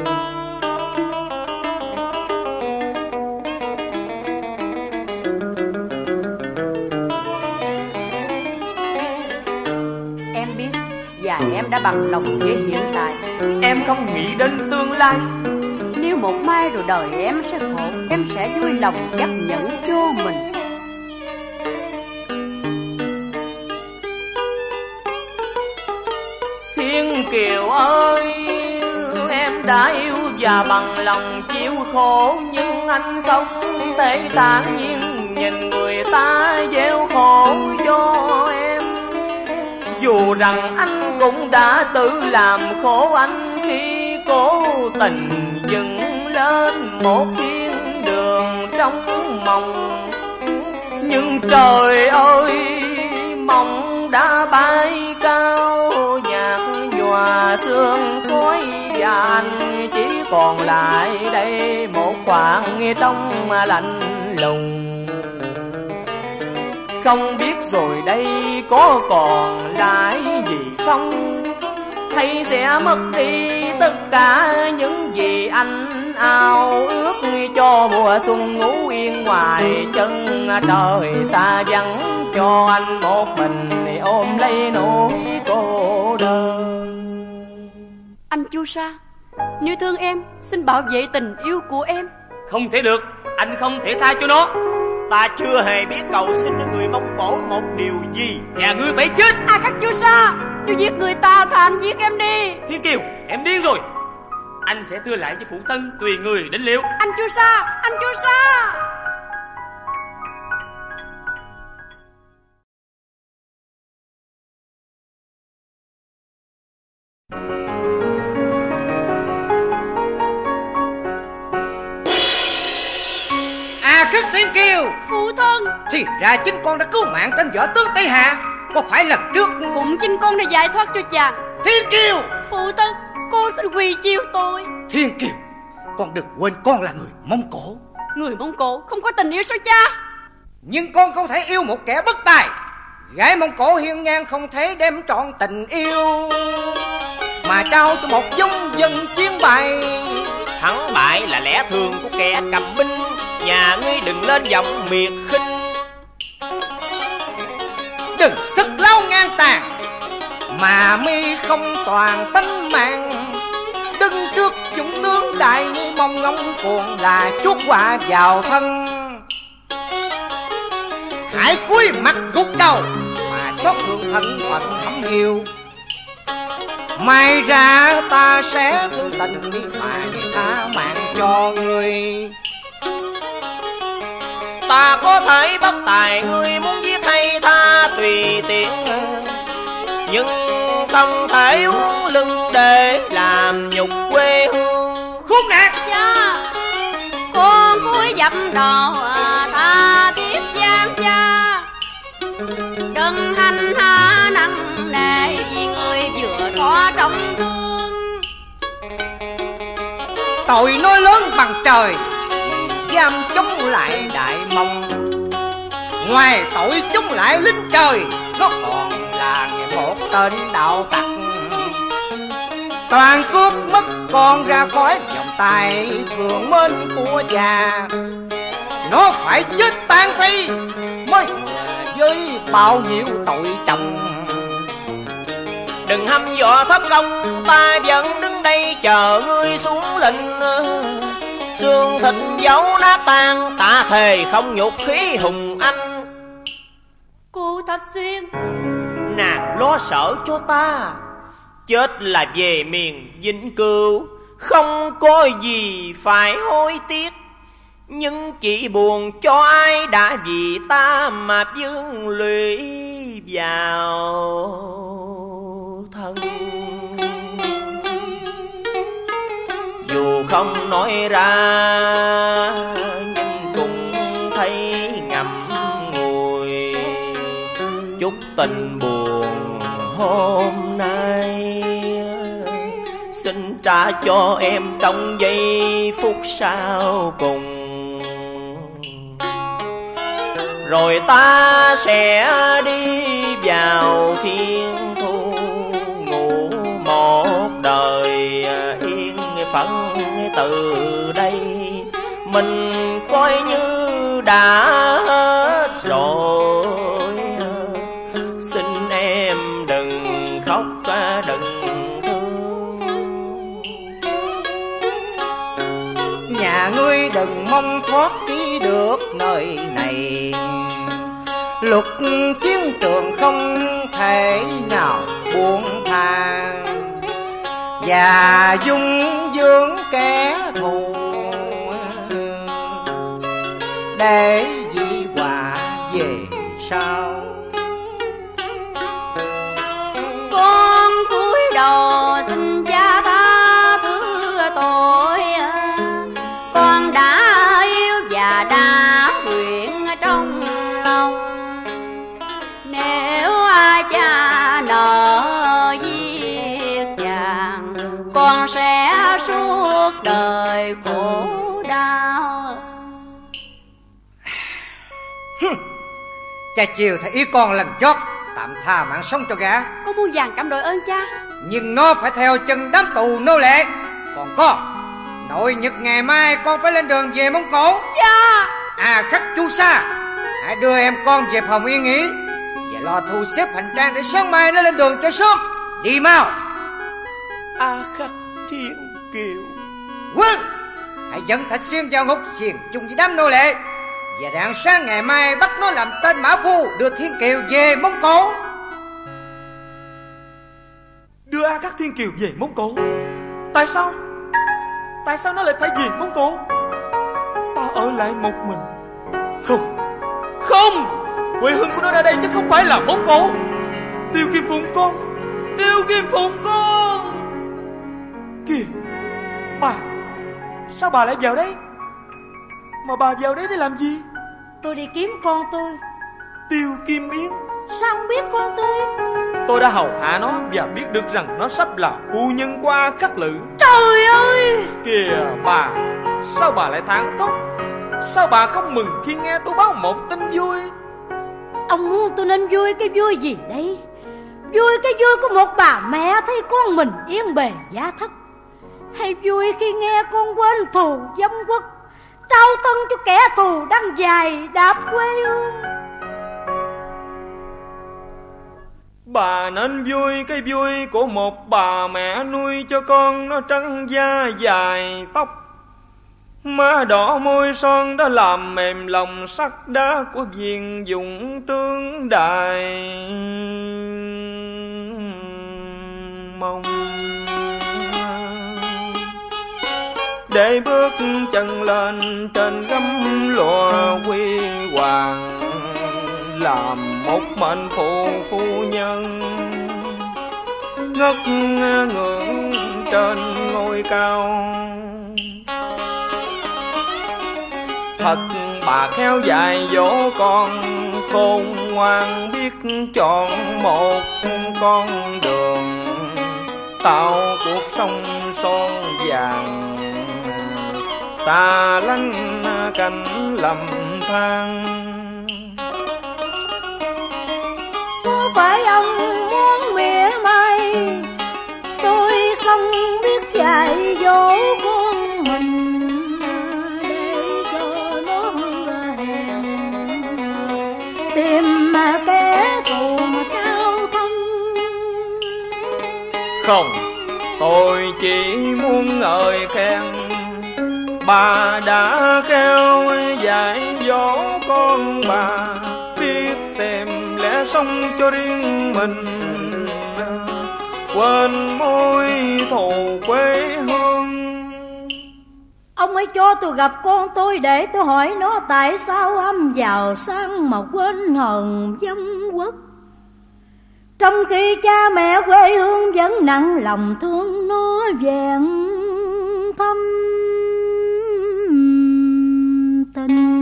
Em biết và em đã bằng lòng với hiện tại. Em không nghĩ đến tương lai. Nếu một mai rồi đời em sẽ khổ, em sẽ vui lòng chấp nhận cho mình. Thiên Kiều ơi, em đã yêu và bằng lòng chịu khổ, nhưng anh không thể thản nhiên nhìn người ta gieo khổ cho em. Dù rằng anh cũng đã tự làm khổ anh khi cố tình dựng lên một thiên đường trong mộng, nhưng trời ơi, mộng đã bay cao nhạt nhòa sương khói, và anh chỉ còn lại đây một khoảng trong lạnh lùng. không biết rồi đây có còn lại gì không, hay sẽ mất đi tất cả những gì anh ao ước, cho mùa xuân ngủ yên ngoài chân trời xa vắng, cho anh một mình ôm lấy nỗi cô đơn. Anh Chu Sa, nếu thương em, xin bảo vệ tình yêu của em. Không thể được, anh không thể tha cho nó. Ta chưa hề biết cầu xin người Mông Cổ một điều gì. Nhà ngươi phải chết. À khắc Chu Sa, nếu giết người ta thì anh giết em đi. Thiên Kiều, em điên rồi. Anh sẽ thưa lại với phụ thân tùy người đến liệu. Anh Chu Sa, anh Chu Sa. À Khất Thiên Kiều, Phụ thân. thì ra chính con đã cứu mạng tên võ tướng Tây Hạ. Có phải lần trước cũng chính con đã giải thoát cho chàng. Thiên Kiều. Phụ thân, cô xin quy chiêu tôi. Thiên Kiều, con đừng quên con là người Mông Cổ. Người Mông Cổ không có tình yêu sao cha? Nhưng con không thể yêu một kẻ bất tài. Gái Mông Cổ hiên ngang không thể đem trọn tình yêu mà trao cho một dung dân chiến bại. Thắng bại là lẽ thường của kẻ cầm binh, nhà ngươi đừng lên giọng miệt khinh. Đừng sức lao ngang tàn mà mi không toàn tính mạng. Đứng trước chúng tướng đại như mong ngóng cuồng là chuốt quả vào thân. Hãy cúi mặt gục đầu mà xót thương thân phận thấm yêu. Mai ra ta sẽ thương tình đi mà tha mạng cho người. Ta có thể bất tài, ngươi muốn giết hay tha tùy tiện, nhưng không thể uống lưng để làm nhục quê hương. Khốn nạn! Cha, con cúi dập đầu tha thiết giang cha. Đừng hành hạ nặng nề vì người vừa thoát trong thương. Tội nói lớn bằng trời, giam chống lại Đại Mông. Ngoài tội chống lại lính trời, nó còn là một tên đạo tặc. Toàn cướp mất con ra khỏi vòng tay thường mến của già. Nó phải chết tan thi mới với bao nhiêu tội chồng. Đừng hăm dọa thất công, ta vẫn đứng đây chờ ngươi xuống lệnh. Xương thịt dấu nát tan, ta thề không nhục khí hùng anh. Cô Thạch Xuyên, nàng lo sợ cho ta, chết là về miền Vĩnh Cửu, không có gì phải hối tiếc. Nhưng chỉ buồn cho ai đã vì ta mà vương lụy vào thân. Dù không nói ra nhưng cũng thấy ngậm ngùi chút tình buồn hôm nay. Xin trả cho em trong giây phút sau cùng, rồi ta sẽ đi vào thiên thu, ngủ một đời yên phận. Từ đây mình coi như đã hết rồi. Xin em đừng khóc đừng thương. Nhà ngươi đừng mong thoát đi được nơi này. Luật chiến trường không thể nào buông tha, và dung dưỡng kẻ thù để di họa về sau. con cúi đầu xin cha tha thứ tội. Con đã yêu và đã nguyện trong lòng, nếu ai cha nợ giết chàng, con sẽ suốt đời khổ đau. Cha chiều thầy ý con lần chót tạm tha mạng sống cho gã. Con muôn vàn cảm đội ơn cha. Nhưng nó phải theo chân đám tù nô lệ. Còn con, nội nhật ngày mai con phải lên đường về Mông Cổ. Cha. À Khắc Chu Sa, hãy đưa em con về phòng yên nghỉ và lo thu xếp hành trang để sáng mai nó lên đường cho sớm. Đi mau. A Khắc Thiên Kiều. Quân, hãy dẫn Thạch Xuyên vào ngục xiềng chung với đám nô lệ, và rạng sáng ngày mai bắt nó làm tên mã phu, đưa Thiên Kiều về Mông Cổ. Đưa A Khắc Thiên Kiều về Mông Cổ? Tại sao? Tại sao nó lại phải về Mông Cổ? Ta ở lại một mình. Không, không, quê hương của nó ở đây chứ không phải là Mông Cổ. Tiêu Kim Phụng con, Tiêu Kim Phụng con. Kìa, bà, sao bà lại vào đây? Mà bà vào đấy để làm gì? Tôi đi kiếm con tôi. Tiêu Kim Yến. Sao không biết con tôi? Tôi đã hầu hạ nó và biết được rằng nó sắp là phu nhân của A Khắc Lự. Trời ơi! Kìa bà, sao bà lại thảng thốt? Sao bà không mừng khi nghe tôi báo một tin vui? Ông muốn tôi nên vui cái vui gì đây? Vui cái vui của một bà mẹ thấy con mình yên bề giá thất, hay vui khi nghe con quên thù vong quốc, trao thân cho kẻ thù đang dài đạp quê hương? Bà nên vui cái vui của một bà mẹ nuôi cho con nó trắng da dài tóc, má đỏ môi son đã làm mềm lòng sắt đá của viên dũng tướng Đại Mông. Để bước chân lên trên gấm lụa huy hoàng, làm một mệnh phụ phu nhân ngất ngưỡng trên ngôi cao. Thật bà khéo dạy dỗ con khôn ngoan, biết chọn một con đường tạo cuộc sống son vàng, xa lánh cảnh lầm than. Có phải ông muốn mỉa mai tôi không biết dạy dỗ con mình để cho nó hèn tìm mà kẻ thù mà trao thân? Không, tôi chỉ muốn ngợi khen bà đã khéo dạy dỗ con bà, biết tìm lẽ sống cho riêng mình, quên mối thù quê hương. Ông hãy cho tôi gặp con tôi để tôi hỏi nó tại sao âm giàu sang mà quên hờn vong quốc, trong khi cha mẹ quê hương vẫn nặng lòng thương nó vẹn thâm tình.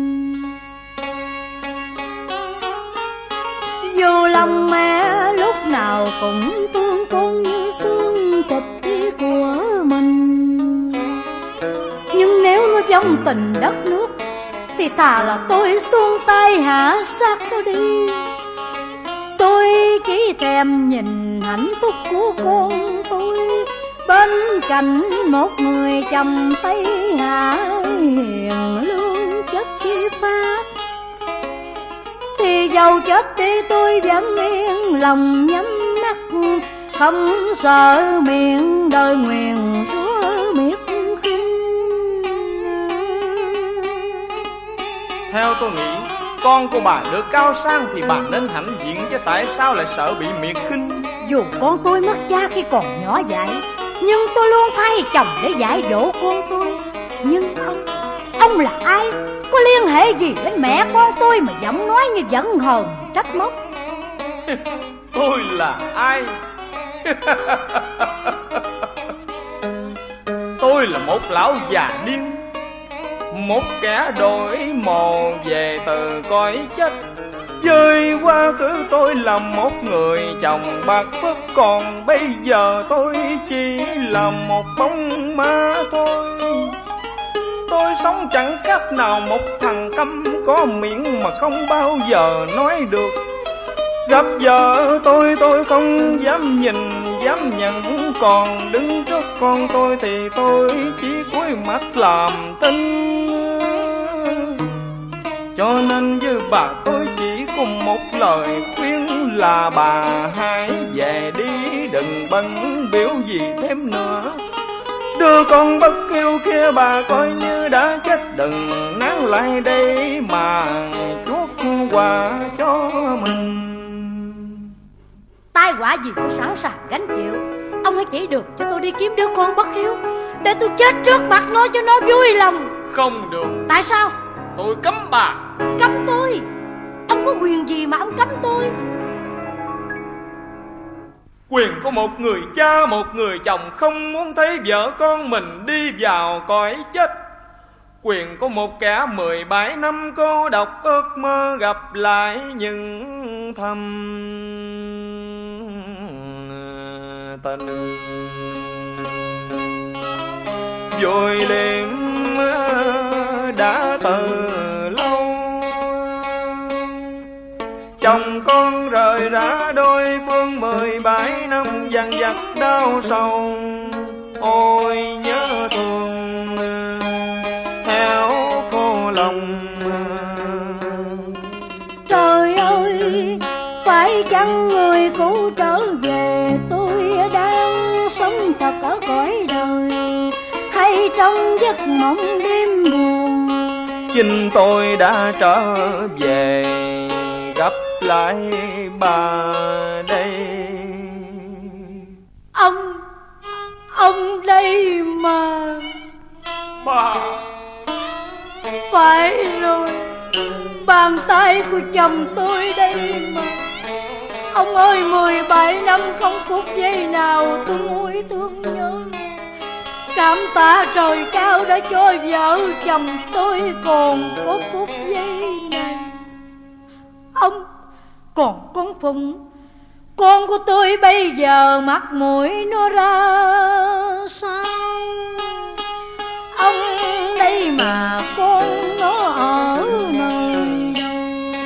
Dù lòng mẹ lúc nào cũng thương con như xương thịt của mình, nhưng nếu nó vong tình đất nước thì thà là tôi xuống tay hạ sát nó đi. Tôi chỉ thèm nhìn hạnh phúc của con tôi bên cạnh một người chồng Tây Hạ hiền lương chất chi pháp, thì dầu chết đi tôi vẫn yên lòng nhắm mắt, không sợ miệng đời nguyền rủa miệt khinh. Theo tôi nghĩ, con của bà được cao sang thì bà nên hãnh diện, chứ tại sao lại sợ bị miệt khinh? Dù con tôi mất cha khi còn nhỏ dại, nhưng tôi luôn thay chồng để dạy dỗ con tôi. Nhưng ông, ông là ai? Có liên hệ gì đến mẹ con tôi mà giọng nói như giận hờn trách móc? Tôi là ai? Tôi là một lão già điên, một kẻ đổi mồ về từ cõi chết. Với quá khứ tôi là một người chồng bạc phước, còn bây giờ tôi chỉ là một bóng ma thôi. tôi sống chẳng khác nào một thằng câm, có miệng mà không bao giờ nói được. Gặp vợ tôi tôi không dám nhìn, dám nhận, còn đứng trước con tôi thì tôi chỉ cúi mặt làm tin. Cho nên với bà tôi chỉ có một lời khuyên là bà hãy về đi, đừng bận biểu gì thêm nữa. Đưa con bất yêu kia bà coi như đã chết, đừng nán lại đây mà chuốc quà cho mình. Tai họa gì tôi sẵn sàng gánh chịu. Ông hãy chỉ đường cho tôi đi kiếm đứa con bất hiếu, để tôi chết trước mặt nó cho nó vui lòng. Không được. Tại sao? Tôi cấm bà. Cấm tôi? Ông có quyền gì mà ông cấm tôi? Quyền của một người cha, một người chồng không muốn thấy vợ con mình đi vào cõi chết. Quyền của một kẻ mười bảy năm cô độc ước mơ gặp lại những thầm tình. Vội liệm đã từ lâu, chồng con rời rã đôi phương mười bảy năm dằn vặt đau sầu. Ôi nhớ thương theo khô lòng. Trời ơi, phải chăng người cũ trở về, tôi đang sống thật ở cõi đời, hay trong giấc mộng đêm buồn? Chính tôi đã trở về gặp lại bà đây. Ông, ông đây mà. Bà. Phải rồi, bàn tay của chồng tôi đây mà. Ông ơi, mười bảy năm không phút giây nào tôi nguôi thương nhớ. Cảm tạ trời cao đã cho vợ chồng tôi còn có phút giây này. Ông, còn con Phụng, con của tôi bây giờ mặt mũi nó ra sao? Ông đây mà con nó ở nơi đâu?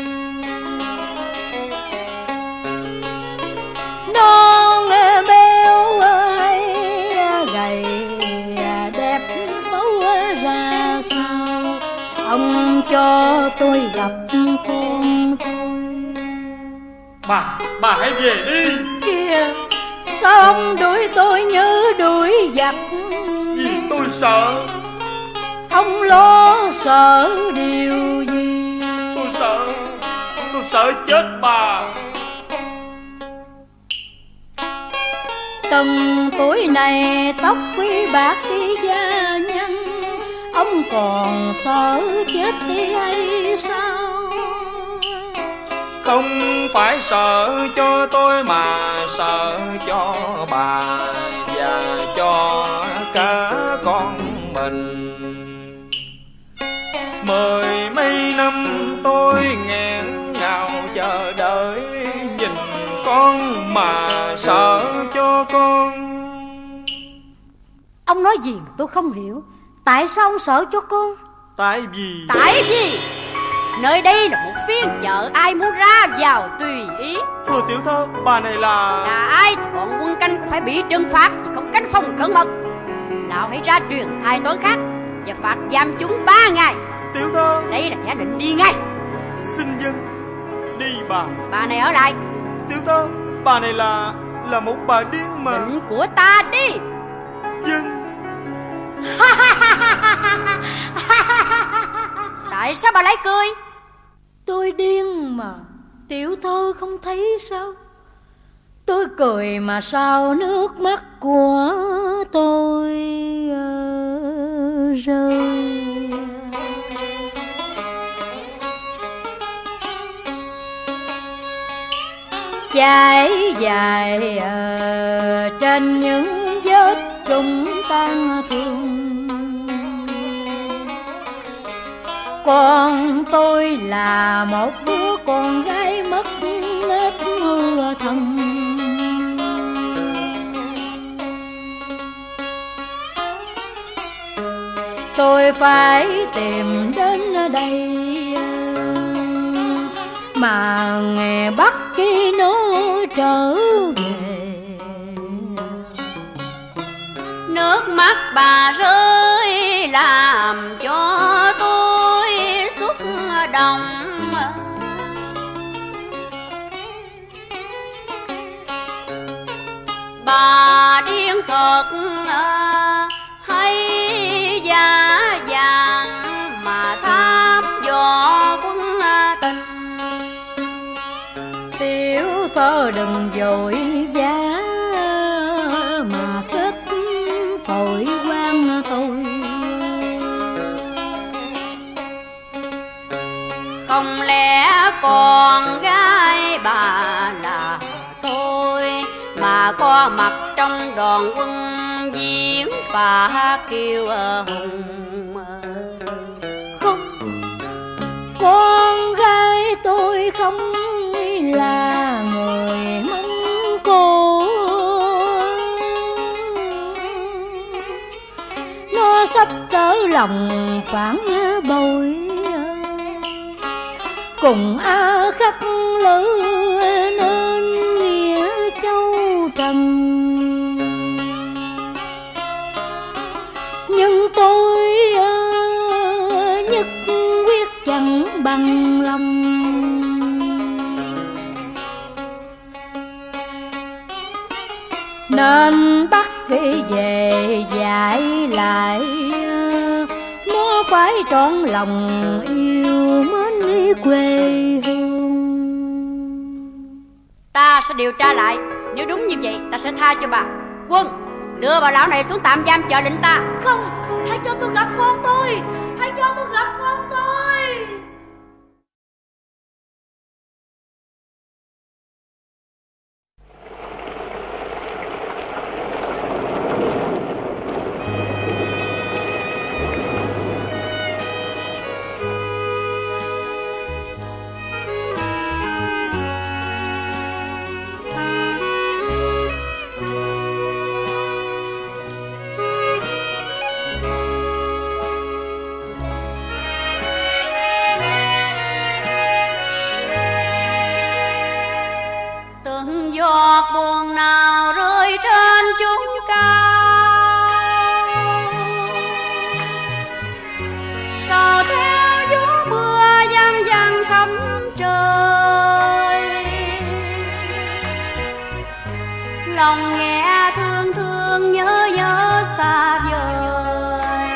Non béo hay gầy, đẹp xấu ra sao? Ông cho tôi gặp con tôi. Bà, bà hãy về đi. Kìa, sao ông đuổi tôi như đuổi giặc? Vì tôi sợ. Ông lo sợ điều gì? Tôi sợ, tôi sợ chết bà. Từng tuổi này tóc quý bạc đi gia nhân, ông còn sợ chết đi hay sao? Không phải sợ cho tôi mà sợ cho bà và cho cả con mình. Mười mấy năm tôi nghẹn ngào chờ đợi, nhìn con mà sợ cho con. Ông nói gì mà tôi không hiểu. Tại sao ông sợ cho con? Tại vì... Tại vì nơi đây là một phiên chợ, ai muốn ra vào tùy ý. Thưa tiểu thơ, bà này là... Là ai thì bọn quân canh cũng phải bị trừng phạt vì không canh phòng cẩn mật. Lão hãy ra truyền thay toán khác và phạt giam chúng ba ngày. Tiểu thơ, đây là giả lệnh đi ngay. Xin dân. Đi bà. Bà này ở lại. Tiểu thơ, bà này là... là một bà điên mà. Lệnh của ta đi. Dân. Tại sao bà lại cười? Tôi điên mà, tiểu thơ không thấy sao? Tôi cười mà sao nước mắt của tôi uh, rơi. Chảy dài uh, trên những vết trùng tan thương. Con tôi là một đứa con gái mất nết mưa thân. tôi phải tìm đến đây mà nghe bắt khi nó trở về. Nước mắt bà rơi làm cho tôi xúc động. Bà điên thật hay giả vàng mà thăm dò quân tình. Tiểu thơ đừng vội vã mà kết tội quan tôi. Không lẽ con gái bà là tôi mà có mặt trong đoàn quân diễn phá kiêu hùng? Không, con gái tôi không là người Mông Cổ. Nó sắp trở lòng phản bội cùng A Khắc Lữ nên nghĩa châu trần. Nhưng tôi nhất quyết chẳng bằng lòng. Nên bắt kỹ về dạy lại nó phải trọn lòng yêu mến quê hương. Ta sẽ điều tra lại, nếu đúng như vậy ta sẽ tha cho bà. Quân, đưa bà lão này xuống tạm giam chờ lệnh ta. Không, hãy cho tôi gặp con tôi, hãy cho tôi gặp con tôi. Giọt buồn nào rơi trên chúng cao, sao theo gió mưa văng văng khắp trời. Lòng nghe thương thương nhớ nhớ xa vời,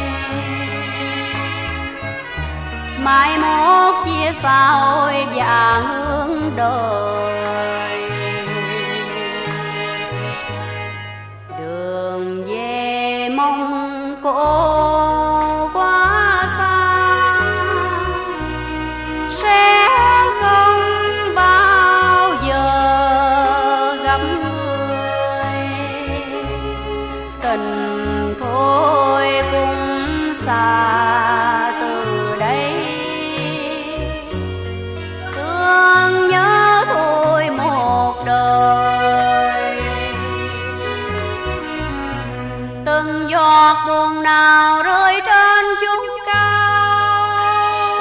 mai mốt chia xa ôi và hướng đời. Cổ quá xa sẽ không bao giờ gặp người, tình thôi cũng xa từ đây. Thương nhớ thôi một đời, từng giọt buồn nào rơi trên chúng cao,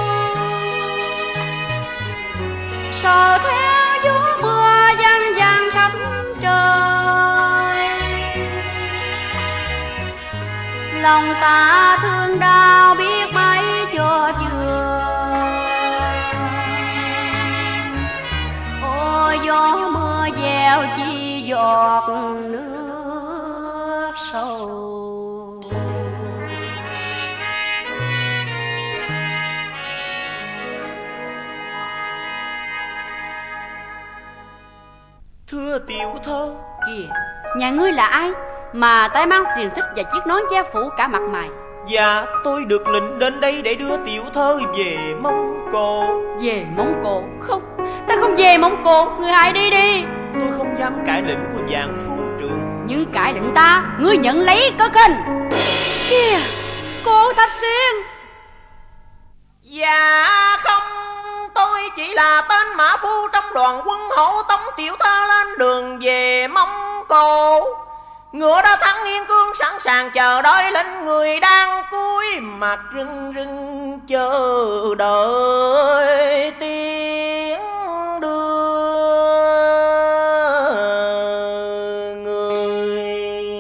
sao theo gió mưa văng văng khắp trời. Lòng ta thương đau biết mấy cho vừa, ôi gió mưa gieo chi giọt nước sâu. Thưa tiểu thơ. Kìa, nhà ngươi là ai mà tay mang xiềng xích và chiếc nón che phủ cả mặt mày? Dạ, tôi được lệnh đến đây để đưa tiểu thơ về Mông Cổ. Về Mông Cổ? Không, ta không về Mông Cổ, ngươi hãy đi đi. Tôi không dám cãi lệnh của vạn phu trưởng. Nhưng cãi lệnh ta, ngươi nhận lấy có kênh. Kìa, cô Thạch Xuyên. Dạ không, tôi chỉ là tên mã phu trong đoàn quân hộ tống tiểu thơ lên đường về Mông Cổ. Ngựa đã thắng nghiêng cương sẵn sàng chờ đợi lên người đang cúi mặt rưng rưng chờ đợi tiếng đưa người.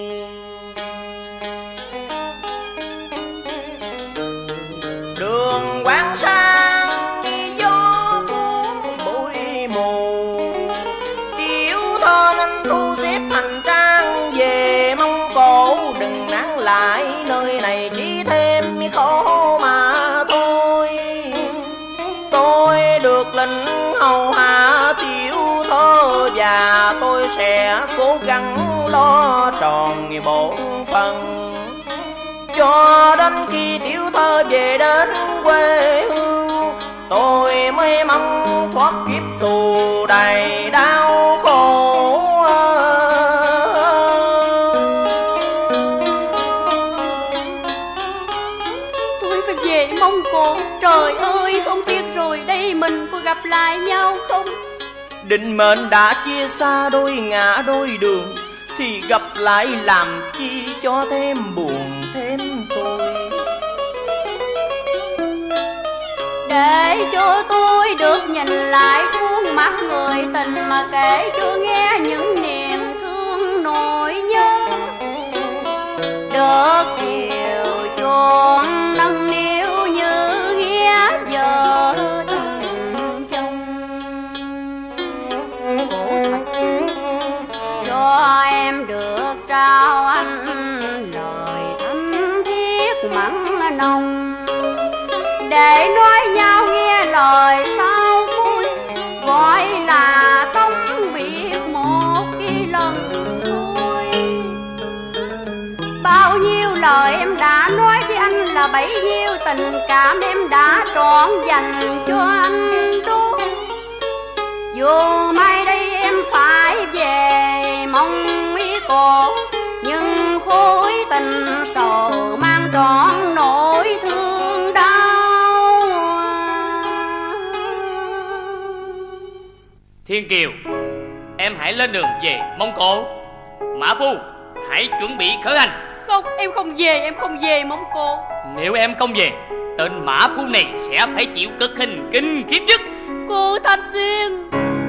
Đường quán sang gió cuốn bụi mù, tiểu thơ nên thu xếp hành trang về Mông Cổ. Đừng nán lại nơi này chỉ thêm khổ mà thôi. Tôi được lệnh hầu hạ tiểu thơ và tôi sẽ cố gắng lo tròn bổn phận cho đến khi tiểu thơ về đến quê hương. Tôi mới mong thoát kiếp tù đầy đau khổ. Tôi phải về Mông Cổ. Trời ơi, không biết rồi đây mình có gặp lại nhau không? Định mệnh đã chia xa đôi ngã đôi đường, thì gặp lại làm chi cho thêm buồn thêm tôi. Để cho tôi được nhìn lại khuôn mặt người tình mà kể cho nghe những niềm thương nỗi nhớ. Được chiều chuộng nâng niu như nghĩa vợ tình chồng. Cổ thật xinh cho em được trao anh lời thắm thiết mặn nồng, để nói nhau nghe lời sau cuối, gọi là tống biệt một khi lần thôi. Bao nhiêu lời em đã nói với anh là bấy nhiêu tình cảm em đã trọn dành cho anh đó. Dù mai đây em phải về Mông Cổ, nhưng khối tình sầu mang trọn nỗi thương đau. Thiên Kiều, em hãy lên đường về Mông Cổ. Mã Phu, hãy chuẩn bị khởi hành. Không, em không về, em không về Mông Cổ. Nếu em không về, tên Mã Phu này sẽ phải chịu cực hình kinh khiếp nhất. Cô Thanh Xuyên,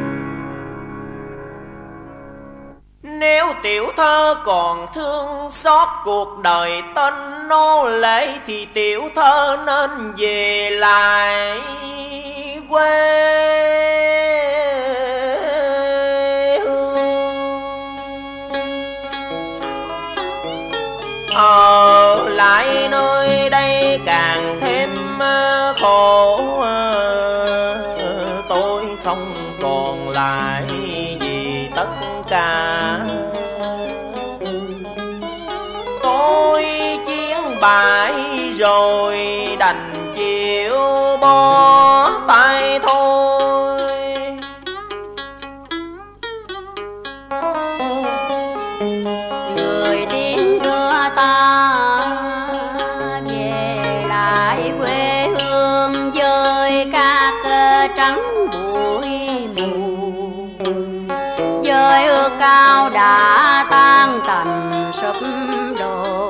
nếu tiểu thơ còn thương xót cuộc đời tên nô lệ, thì tiểu thơ nên về lại quê ở lại nơi đây càng thêm khổ. Tôi không còn lại gì tất cả, tôi chiến bại rồi đành chịu bỏ tay thôi. người tiếng đưa ta về lại quê hương với các trắng bụi mù, với ước cao đã tan tành sụp đổ,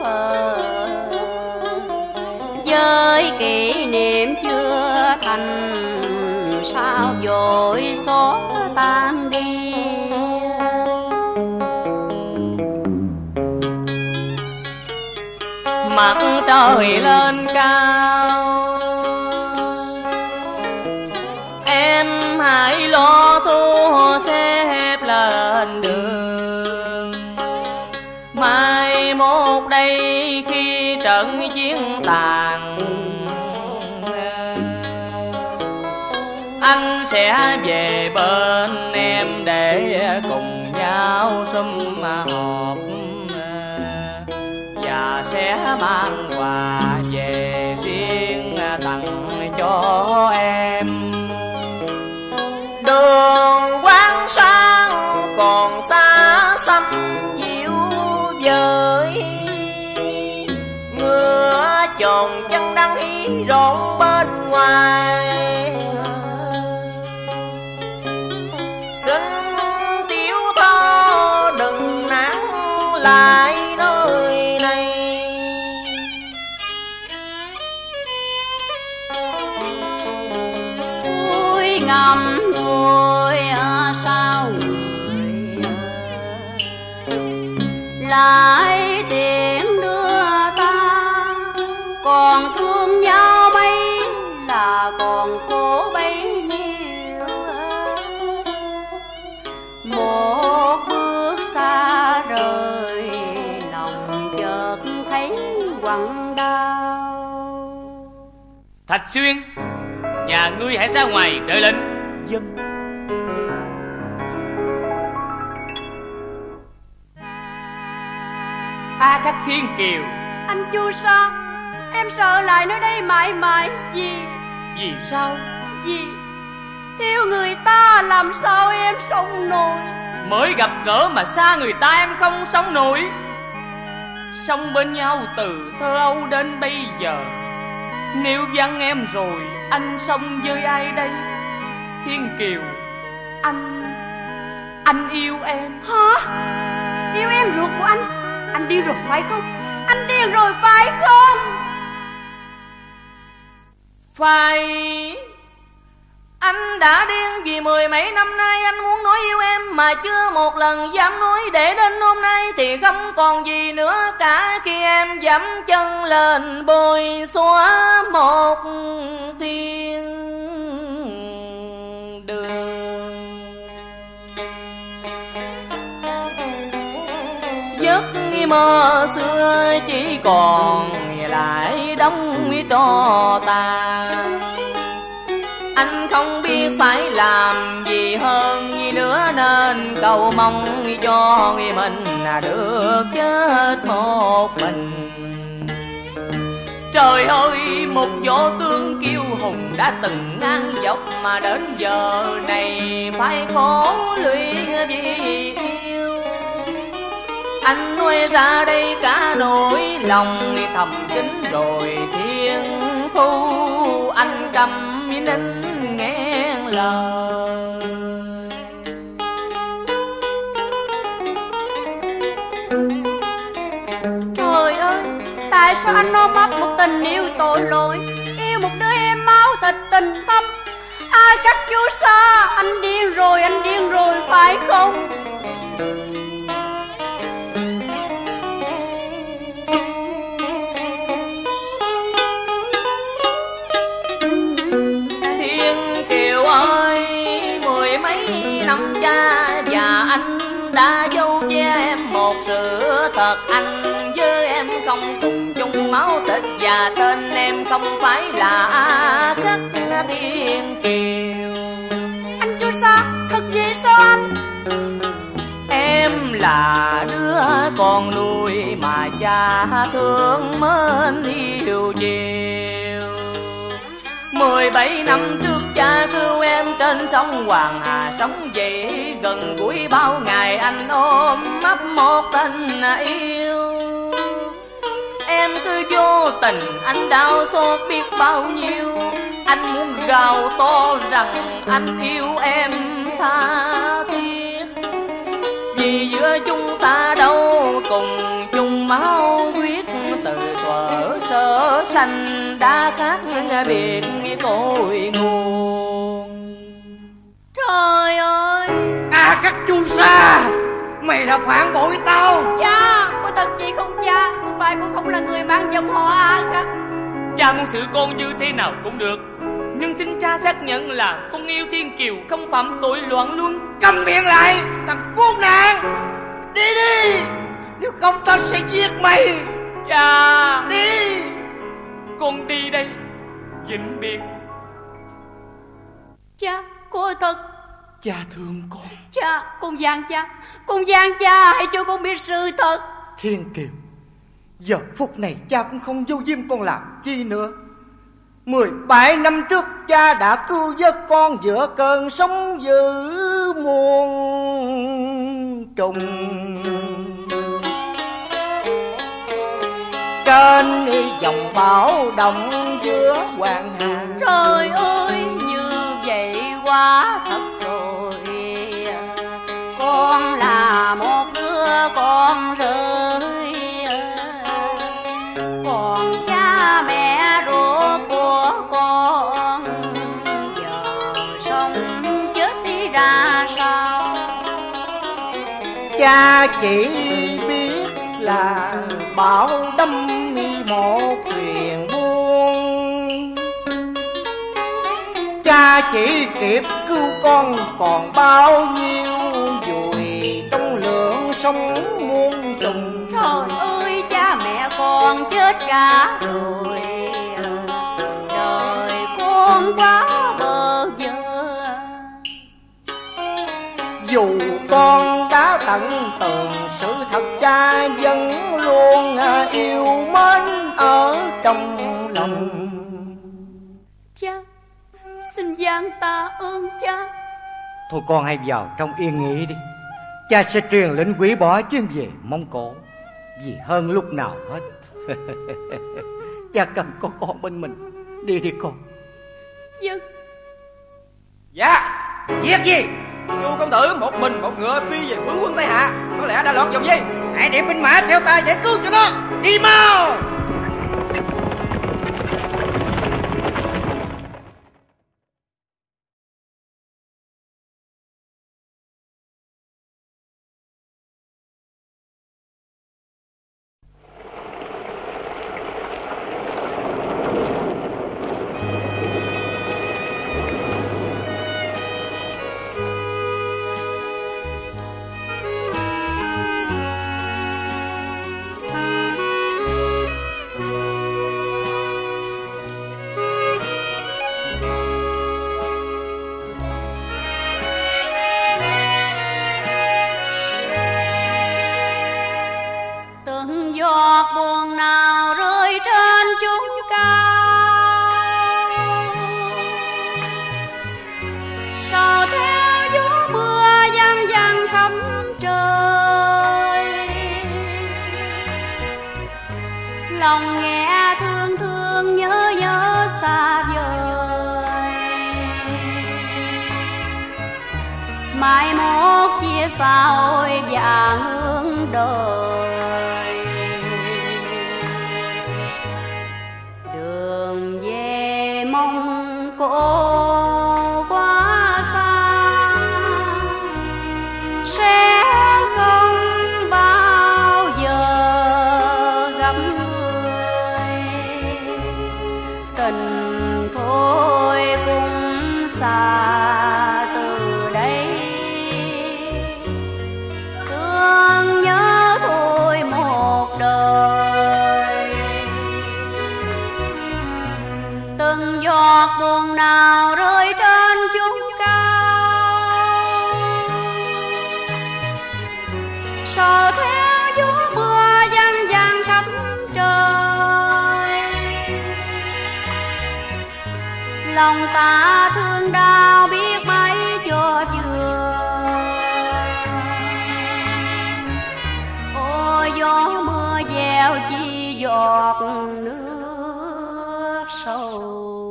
với kỷ niệm chưa thành sao vội xót tan đi. Mặt trời lên cao, em hãy lo thu xếp lên đường. Mai mốt đây khi trận chiến tàn, anh sẽ về bên em để cùng nhau sum họp, và sẽ mang quà về riêng tặng cho em. Đường quán sang còn xa xăm dịu dời, mưa tròn chân đang hí rộn bên ngoài. Xin tiểu thơ đừng nản lại nơi này. Vui ngầm vui sao người lại tiễn đưa ta, còn thương nhau mấy là còn cố bấy nhiêu. Một bước xa rời lòng chợt thấy quặn đau. Thạch Xuyên, nhà ngươi hãy ra ngoài đợi lệnh. Dân. A Các Thiên Kiều. Anh Chu Sa, em sợ lại nơi đây mãi mãi. Vì Vì sao? Vì thiếu người ta làm sao em sống nổi. Mới gặp gỡ mà xa người ta em không sống nổi. Sống bên nhau từ thơ ấu đến bây giờ, nếu vắng em rồi anh sống với ai đây? Thiên Kiều, Anh Anh yêu em. Hả? Yêu em ruột của anh? Anh điên rồi phải không? Anh điên rồi phải không? Phải. Anh đã điên vì mười mấy năm nay anh muốn nói yêu em mà chưa một lần dám nói, để đến hôm nay thì không còn gì nữa cả khi em dẫm chân lên bồi xóa một thiên đường. Giấc mơ xưa chỉ còn lại đóng cho ta. Anh không biết phải làm gì hơn gì nữa, nên cầu mong cho người mình được chết một mình. Trời ơi, một võ tướng kiêu hùng đã từng ngang dọc mà đến giờ này phải khổ lụy vì yêu. Anh nuôi ra đây cả nỗi lòng thầm kín rồi thiên thu, anh cầm nín nghe lời. Trời ơi, tại sao anh ôm ấp một tình yêu tội lỗi, yêu một đứa em máu thịt tình thâm? Ai Các Chu Sa, anh điên rồi, anh điên rồi phải không? Năm cha và anh đã dâu che em một sự thật, anh với em không cùng chung máu thịt và tên em không phải là A Các Thiên Kiều. Anh Chu Sa, thật vậy sao anh? Em là đứa con nuôi mà cha thương mến yêu chiều. Mười bảy năm trước cha cứu em trên sông Hoàng Hà, sống dậy gần gũi bao ngày anh ôm ấp một tình yêu. Em cứ vô tình anh đau xót biết bao nhiêu, anh muốn gào to rằng anh yêu em tha thiết. Vì giữa chúng ta đâu cùng chung máu huyết, từ thuở sơ sanh đã khác biệt cội nguồn. Trời ơi! À Các Chu Sa, mày đã phản bội tao. Cha, có thật vậy không cha? Có phải con không là người mang dòng họ A Các? Cha muốn xử con như thế nào cũng được, nhưng xin cha xác nhận là con yêu Thiên Kiều, không phạm tội loạn luân. Câm miệng lại, thằng khốn nạn! Đi đi, nếu không tao sẽ giết mày. Cha! Đi! Con đi đây, vĩnh biệt. Cha, cô thật. Cha thương con. Cha, con gian cha, con gian cha, hãy cho con biết sự thật. Thiên Kiều, giờ phút này cha cũng không vô diêm con làm chi nữa. Mười bảy năm trước cha đã cứu vớt con giữa cơn sóng dữ muôn trùng. Trên dòng bão động giữa hoàng hà. Trời ơi, như vậy quá thật rồi. Con là một đứa con rơi Cha chỉ biết là bão đâm một thuyền buông, cha chỉ kịp cứu con còn bao nhiêu vùi trong lượng sông muôn trùng. Trời ơi, cha mẹ con chết cả rồi, trời con quá bơ vơ. Dù con đã tận tường sự thật, cha vẫn luôn yêu mến ở trong lòng. Cha, xin giang tạ ơn cha. Thôi con hãy vào trong yên nghỉ đi. Cha sẽ truyền lệnh hủy bỏ chuyến về Mông Cổ, vì hơn lúc nào hết. Cha cần có con bên mình. Đi đi con. Vâng. Dạ. Việc gì? Chu công tử một mình một ngựa phi về hướng quân Tây Hạ, có lẽ đã lọt vào dây. Hãy điểm binh mã theo ta giải cứu cho nó. Đi mau. Buồn nào rơi trên chúng cao, sao theo gió mưa văng văng khắp trời. Lòng nghe thương thương nhớ nhớ xa vời, mai mốt chia xa ôi và hướng đời. Cổ quá xa sẽ không bao giờ gặp người, tình thôi cũng xa từ đây. Thương nhớ thôi một đời, từng giọt buồn nào rơi trên chúng cao, sao theo gió mưa văng văng khắp trời. Lòng ta thương đau biết mấy cho vừa, ôi gió mưa gieo chi giọt nước sâu.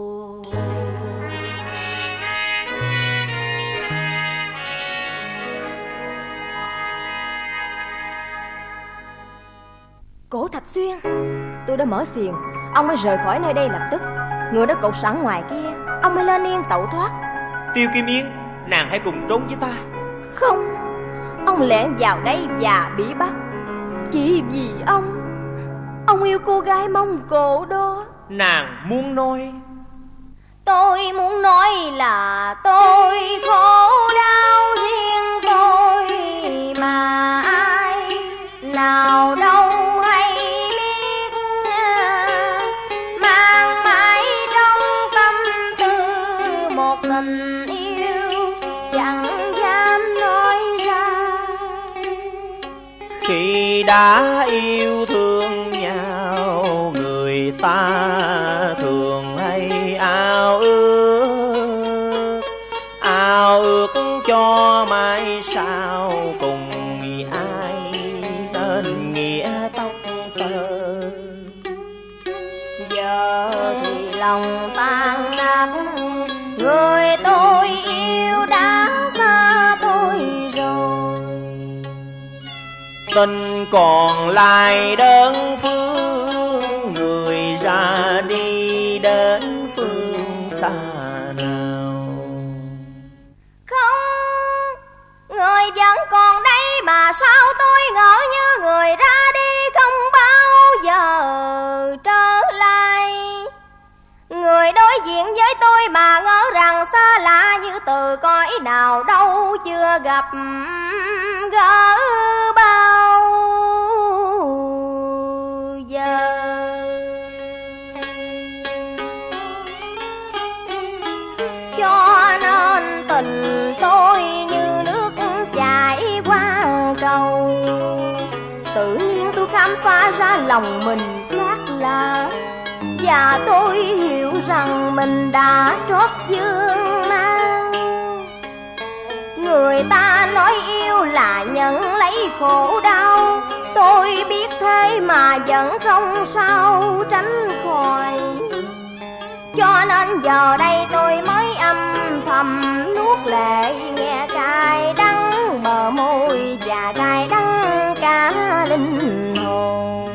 Cổ Thạch Xuyên, tôi đã mở xiềng, ông hãy rời khỏi nơi đây lập tức. Ngựa đã cột sẵn ngoài kia, ông hãy lên yên tẩu thoát. Tiêu Kim Yến, nàng hãy cùng trốn với ta. Không, ông lẻn vào đây và bị bắt chỉ vì ông Ông yêu cô gái Mông Cổ đó. Nàng muốn nói? Tôi muốn nói là tôi khổ đau riêng tôi, mà ai nào đâu hay biết, mang mãi trong tâm tư một tình yêu chẳng dám nói ra. Khi đã yêu thương nhau, người ta thường hay ao ước, ao ước cho mai sau cùng ai nên nghĩa tóc tơ. Giờ thì lòng tan nát, người tôi yêu đã xa tôi rồi. Tình còn lại đơn phương, người ra đi đến phương xa nào. Không, người vẫn còn đây mà sao tôi ngỡ như người ra đi không bao giờ trở lại. Người đối diện với tôi mà ngỡ rằng xa lạ như từ cõi nào đâu chưa gặp gỡ bao giờ. Cho nên tình tôi như nước chảy qua cầu, tự nhiên tôi khám phá ra lòng mình khác lạ, và tôi hiểu rằng mình đã trót vương mang. Người ta nói yêu là nhận lấy khổ đau, tôi biết thế mà vẫn không sao tránh khỏi. Cho nên giờ đây tôi mới âm thầm nuốt lệ, nghe cay đắng bờ môi và cay đắng cả linh hồn.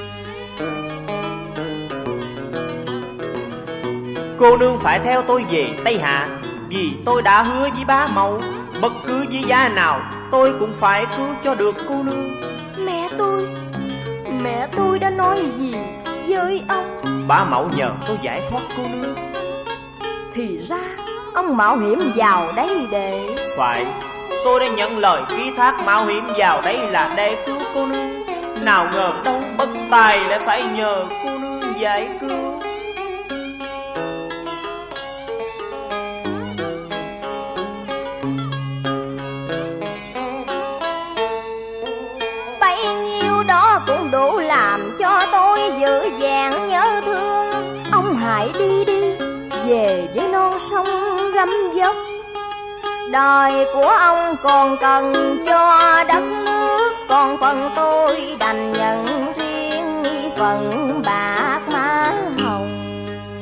Cô nương phải theo tôi về Tây Hạ, vì tôi đã hứa với bá mẫu bất cứ với giá nào tôi cũng phải cứu cho được cô nương. Mẹ tôi, mẹ tôi đã nói gì với ông? Bá mẫu nhờ tôi giải thoát cô nương. Thì ra ông mạo hiểm vào đây để... Phải, tôi đã nhận lời ký thác mạo hiểm vào đây là để cứu cô nương. Nào ngờ đâu bất tài lại phải nhờ cô nương giải cứu. Bấy nhiêu đó cũng đủ làm cho tôi dữ dàng nhớ thương. Ông hãy đi đi, về với non sông gấm dốc. Đời của ông còn cần cho đất nước, còn phần tôi đành nhận riêng phần bạc má hồng.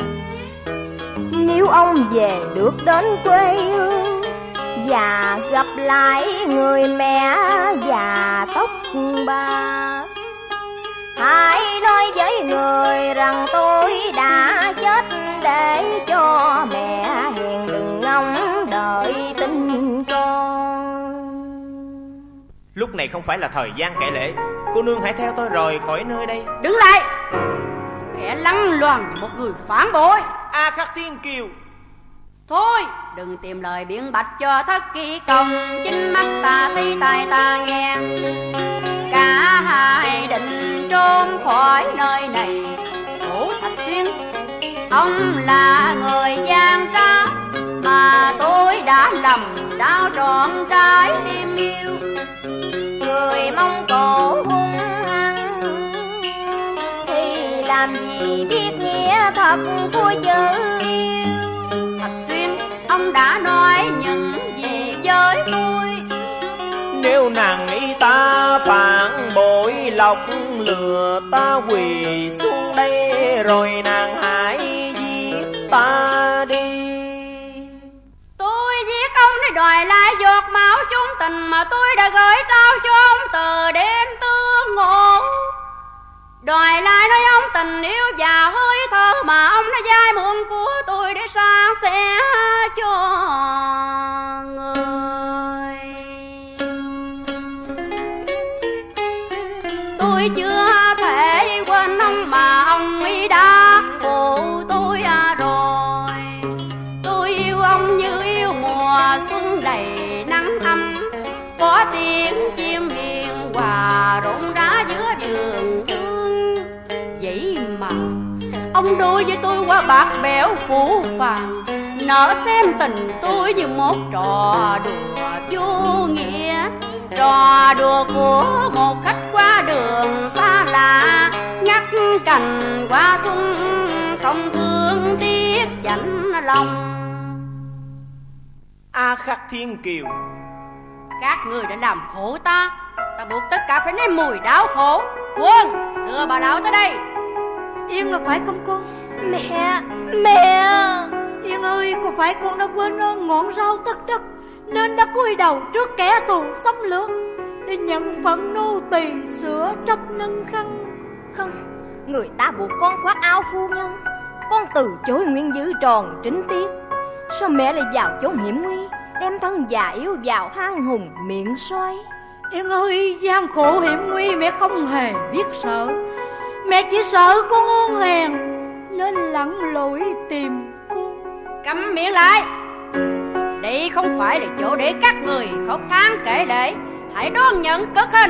Nếu ông về được đến quê hương và gặp lại người mẹ già tóc bạc, hãy nói với người rằng tôi đã chết để cho mẹ hiền đừng ngóng đợi tin con. Lúc này không phải là thời gian kể lễ, cô nương hãy theo tôi rời khỏi nơi đây. Đứng lại, kẻ lăng loàn như một người phản bội. A Khắc Thiên Kiều. Thôi đừng tìm lời biện bạch cho thất kỳ công, chính mắt ta thấy tai ta nghe. Cả hai định trốn khỏi nơi này. Cổ Thạch Xuyên, ông là người gian trá mà tôi đã lầm đau trọn trái tim yêu. Người Mông Cổ hung hăng thì làm gì biết nghĩa thật của chữ yêu. Thạch Xuyên, ông đã nói những gì với tôi? Nếu nàng nghĩ ta phản bội lọc lừa ta quỳ xuống đây, rồi nàng hãy giết ta đi. Tôi giết ông để đòi lại giọt máu chung tình mà tôi đã gửi trao cho ông từ đêm tương ngộ. Đòi lại nói ông tình yêu và hơi thở mà ông đã dai muôn của tôi để san sẻ cho người. Tôi chưa thể quên ông mà ông ấy đã phụ tôi à rồi. Tôi yêu ông như yêu mùa xuân đầy nắng ấm, có tiếng chim hiền hòa rộn rã giữa vườn hương. Vậy mà ông đối với tôi quá bạc bẽo phũ phàng, nỡ xem tình tôi như một trò đùa vô nghĩa. Trò đùa của một khách qua đường xa lạ, ngắt cành qua xuân không thương tiếc chạnh lòng. A Khắc Thiên Kiều, các người đã làm khổ ta, ta buộc tất cả phải nếm mùi đau khổ. Quân, đưa bà lão tới đây. Yên là phải không con? Mẹ, mẹ. Yên ơi, có phải con đã quên ngọn rau tất đất nên đã cúi đầu trước kẻ tù xâm lược để nhận phận nô tỳ sửa trách nâng khăn? Không, người ta buộc con khoác áo phu nhân, con từ chối nguyện giữ tròn chính tiết. Sao mẹ lại vào chốn hiểm nguy, đem thân già yếu vào hang hùng miệng sói? Yên ơi, gian khổ hiểm nguy mẹ không hề biết sợ. Mẹ chỉ sợ con ôn hèn nên lặn lội tìm con. Câm miệng lại. Đây không phải là chỗ để các người khóc than kể lể. Hãy đón nhận cực hình.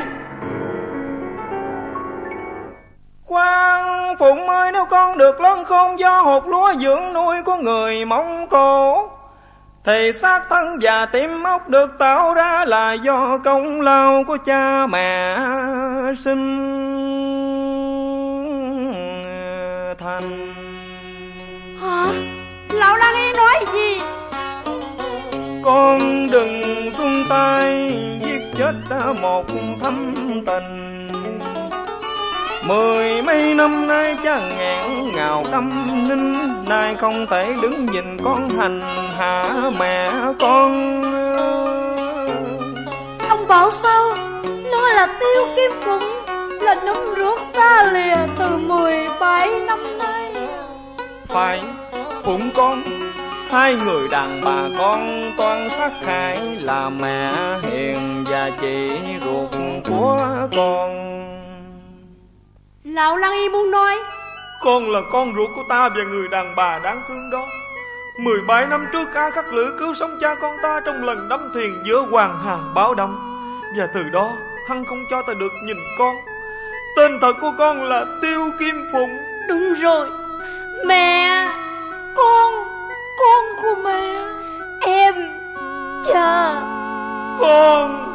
Khoan Phụng ơi, nếu con được lớn khôn do hột lúa dưỡng nuôi của người Mông Cổ, thì xác thân và tim ốc được tạo ra là do công lao của cha mẹ sinh thành. Hả? Lão Lan Y nói gì? Con đừng xuân tay giết chết một thâm tình. Mười mấy năm nay cha nghẹn ngào tâm ninh, nay không thể đứng nhìn con hành hạ mẹ con. Ông bảo sao? Nó là Tiêu Kim Phụng, là nấm ruột xa lìa từ mười bảy năm nay. Phải, Phụng con, hai người đàn bà con toan sát hại là mẹ Hiền và chị ruột của con. Lão Lan Y muốn nói con là con ruột của ta và người đàn bà đáng thương đó. Mười bảy năm trước A Khắc Lữ cứu sống cha con ta trong lần đắm thuyền giữa Hoàng Hà báo động, và từ đó hắn không cho ta được nhìn con. Tên thật của con là Tiêu Kim Phụng. Đúng rồi, mẹ. Con, con của mẹ. Em, cha. Con.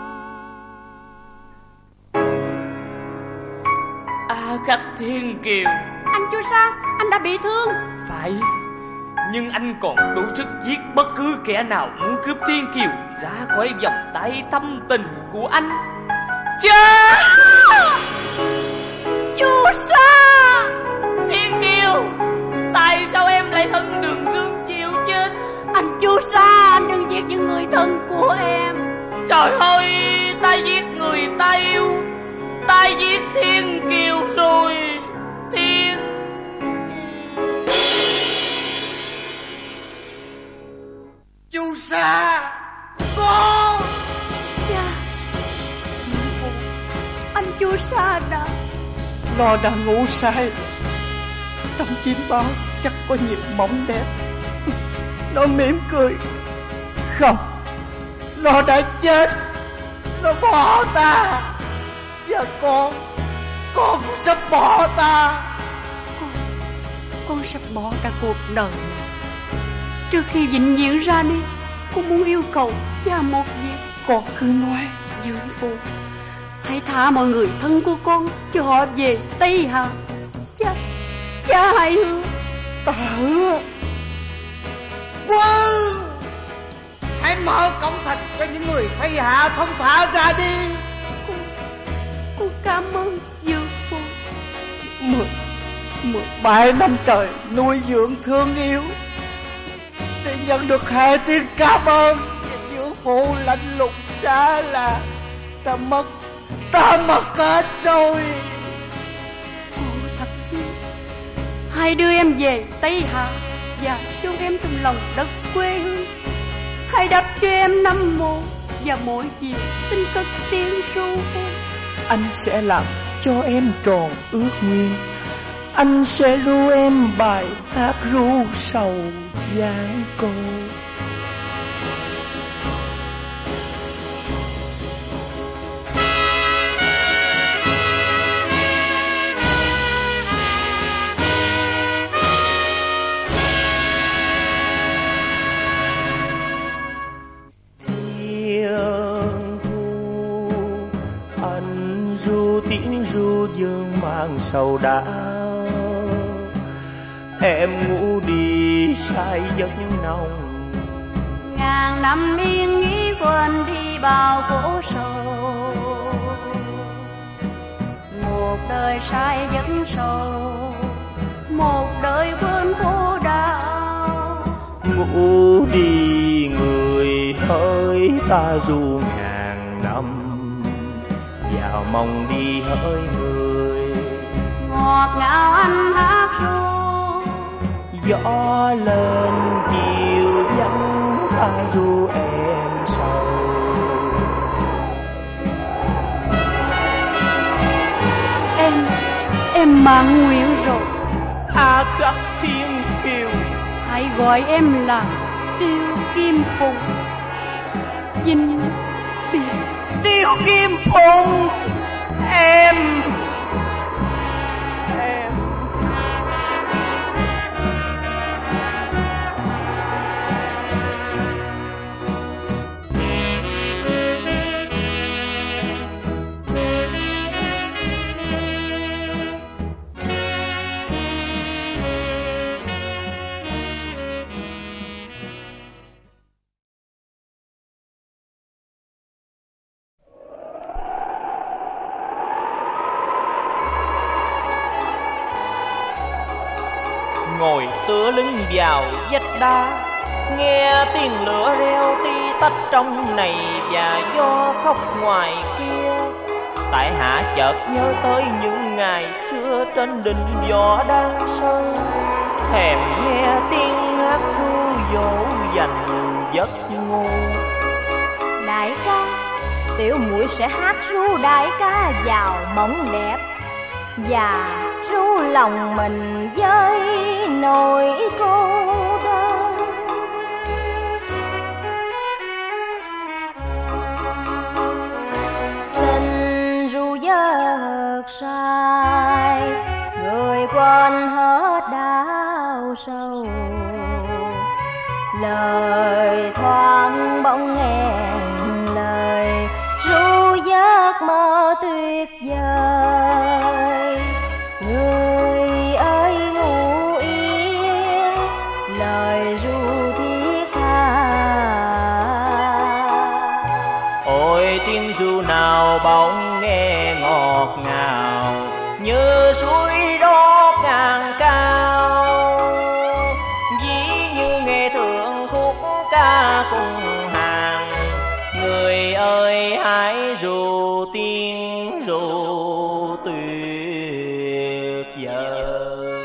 A Khắc Thiên Kiều. Anh Chu Sa, anh đã bị thương. Phải, nhưng anh còn đủ sức giết bất cứ kẻ nào muốn cướp Thiên Kiều ra khỏi vòng tay thâm tình của anh. Cha! Chu Sa! Thiên Kiều, tại sao em lại hận Đường Gương chịu chết? Anh Chu Sa, anh đừng giết những người thân của em. Trời ơi, ta giết người ta yêu, ta giết Thiên Kiều rồi. Thiên Kiều. Chu Sa, con. Cha, anh Chu Sa đã Nó đã ngủ say. Trong chim bao chắc có nhiều mộng đẹp. Nó mỉm cười. Không, nó đã chết. Nó bỏ ta. Và con, con cũng sắp bỏ ta. Con, con sắp bỏ cả cuộc đời này. Trước khi vĩnh viễn ra đi, con muốn yêu cầu cha một việc. Con cứ nói. Dương Phu, hãy thả mọi người thân của con cho họ về Tây Hà. Cha, cha hãy hứa. Ta hứa. Quân, hãy mở cổng thành cho những người Tây Hạ thông thả ra đi. Con, con cảm ơn Dương Phu. Mười, mười bảy năm trời nuôi dưỡng thương yêu để nhận được hai tiếng cảm ơn. Dương Phụ lạnh lùng xa là ta mất, ta mất hết rồi. Cô Thạch Xuyên, hãy đưa em về Tây Hạ và chôn em trong lòng đất quê hương. Hãy đắp cho em năm mộ và mỗi chiều xin cất tiếng ru em. Anh sẽ làm cho em tròn ước nguyện. Anh sẽ ru em bài hát ru sầu giang cô. Mang sầu đau em ngủ đi say giấc nồng. Ngàn năm yên nghĩ quên đi bao khổ sầu. Một đời say giấc sầu, một đời quên khổ đau. Ngủ đi người hỡi ta ru ngàn năm, vào mong đi hỡi người. Ngọt ngào anh hát ru, gió lên chiều vắng ta ru em sầu. em mãn nguyện rồi. A Khắc Thiên Kiều, hãy gọi em là Tiêu Kim Phụng. Vinh biệt. Tiêu Kim Phụng, em em ngồi tựa lưng vào vách đá, nghe tiếng lửa reo tí tách trong này và gió khóc ngoài kia. Tại hạ chợt nhớ tới những ngày xưa trên đỉnh võ Đan Sơn, thèm nghe tiếng hát ru dỗ dành giấc ngủ. Đại ca, tiểu muội sẽ hát ru đại ca vào mộng đẹp, và ru lòng mình với nỗi cô đơn. Xin ru giấc say, người quên hết đau sầu, lời thoáng bỗng nghẹn lời, ru giấc mơ tuyệt vời. Người ơi ngủ yên, lời ru thiết tha. Ôi tiếng ru nào bỗng nghe ngọt ngào, như suối rót ngàn cao. Ví như nghe thượng khúc ca cùng hàng, người ơi hãy ru tiếng ru tuyệt vời.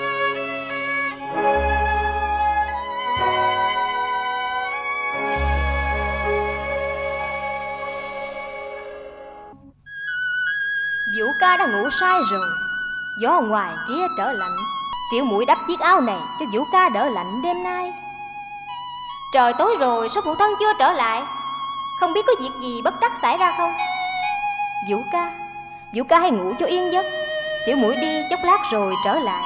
Vũ ca đã ngủ say rồi. Gió ngoài kia trở lạnh, tiểu muội đắp chiếc áo này cho Vũ ca đỡ lạnh đêm nay. Trời tối rồi sao phụ thân chưa trở lại? Không biết có việc gì bất trắc xảy ra không? Vũ ca, Vũ ca hãy ngủ cho yên giấc, tiểu muội đi chốc lát rồi trở lại.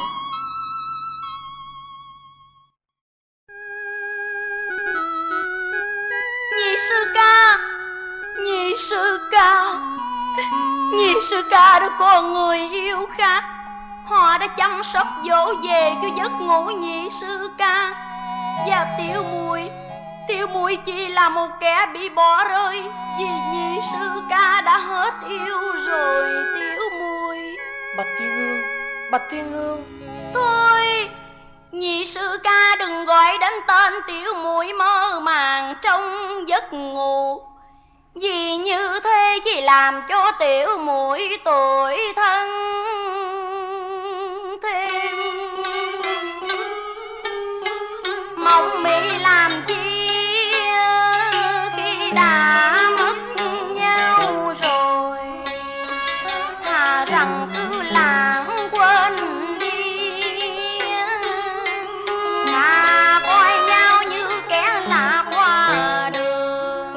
Nhị sư ca, nhị sư ca, nhị sư ca đã có người yêu khác, họ đã chăm sóc dỗ về cho giấc ngủ nhị sư ca. Và tiểu muội, tiểu muội chỉ là một kẻ bị bỏ rơi, vì nhị sư ca đã hết yêu rồi tiểu muội. Bạch Thiên Hương, Bạch Thiên Hương. Thôi, nhị sư ca đừng gọi đến tên tiểu muội mơ màng trong giấc ngủ, vì như thế chỉ làm cho tiểu muội tủi thân thêm. Mong mỹ làm chi khi đã mất nhau rồi, thà rằng cứ lãng quên đi, ngà coi nhau như kẻ lạ qua đường.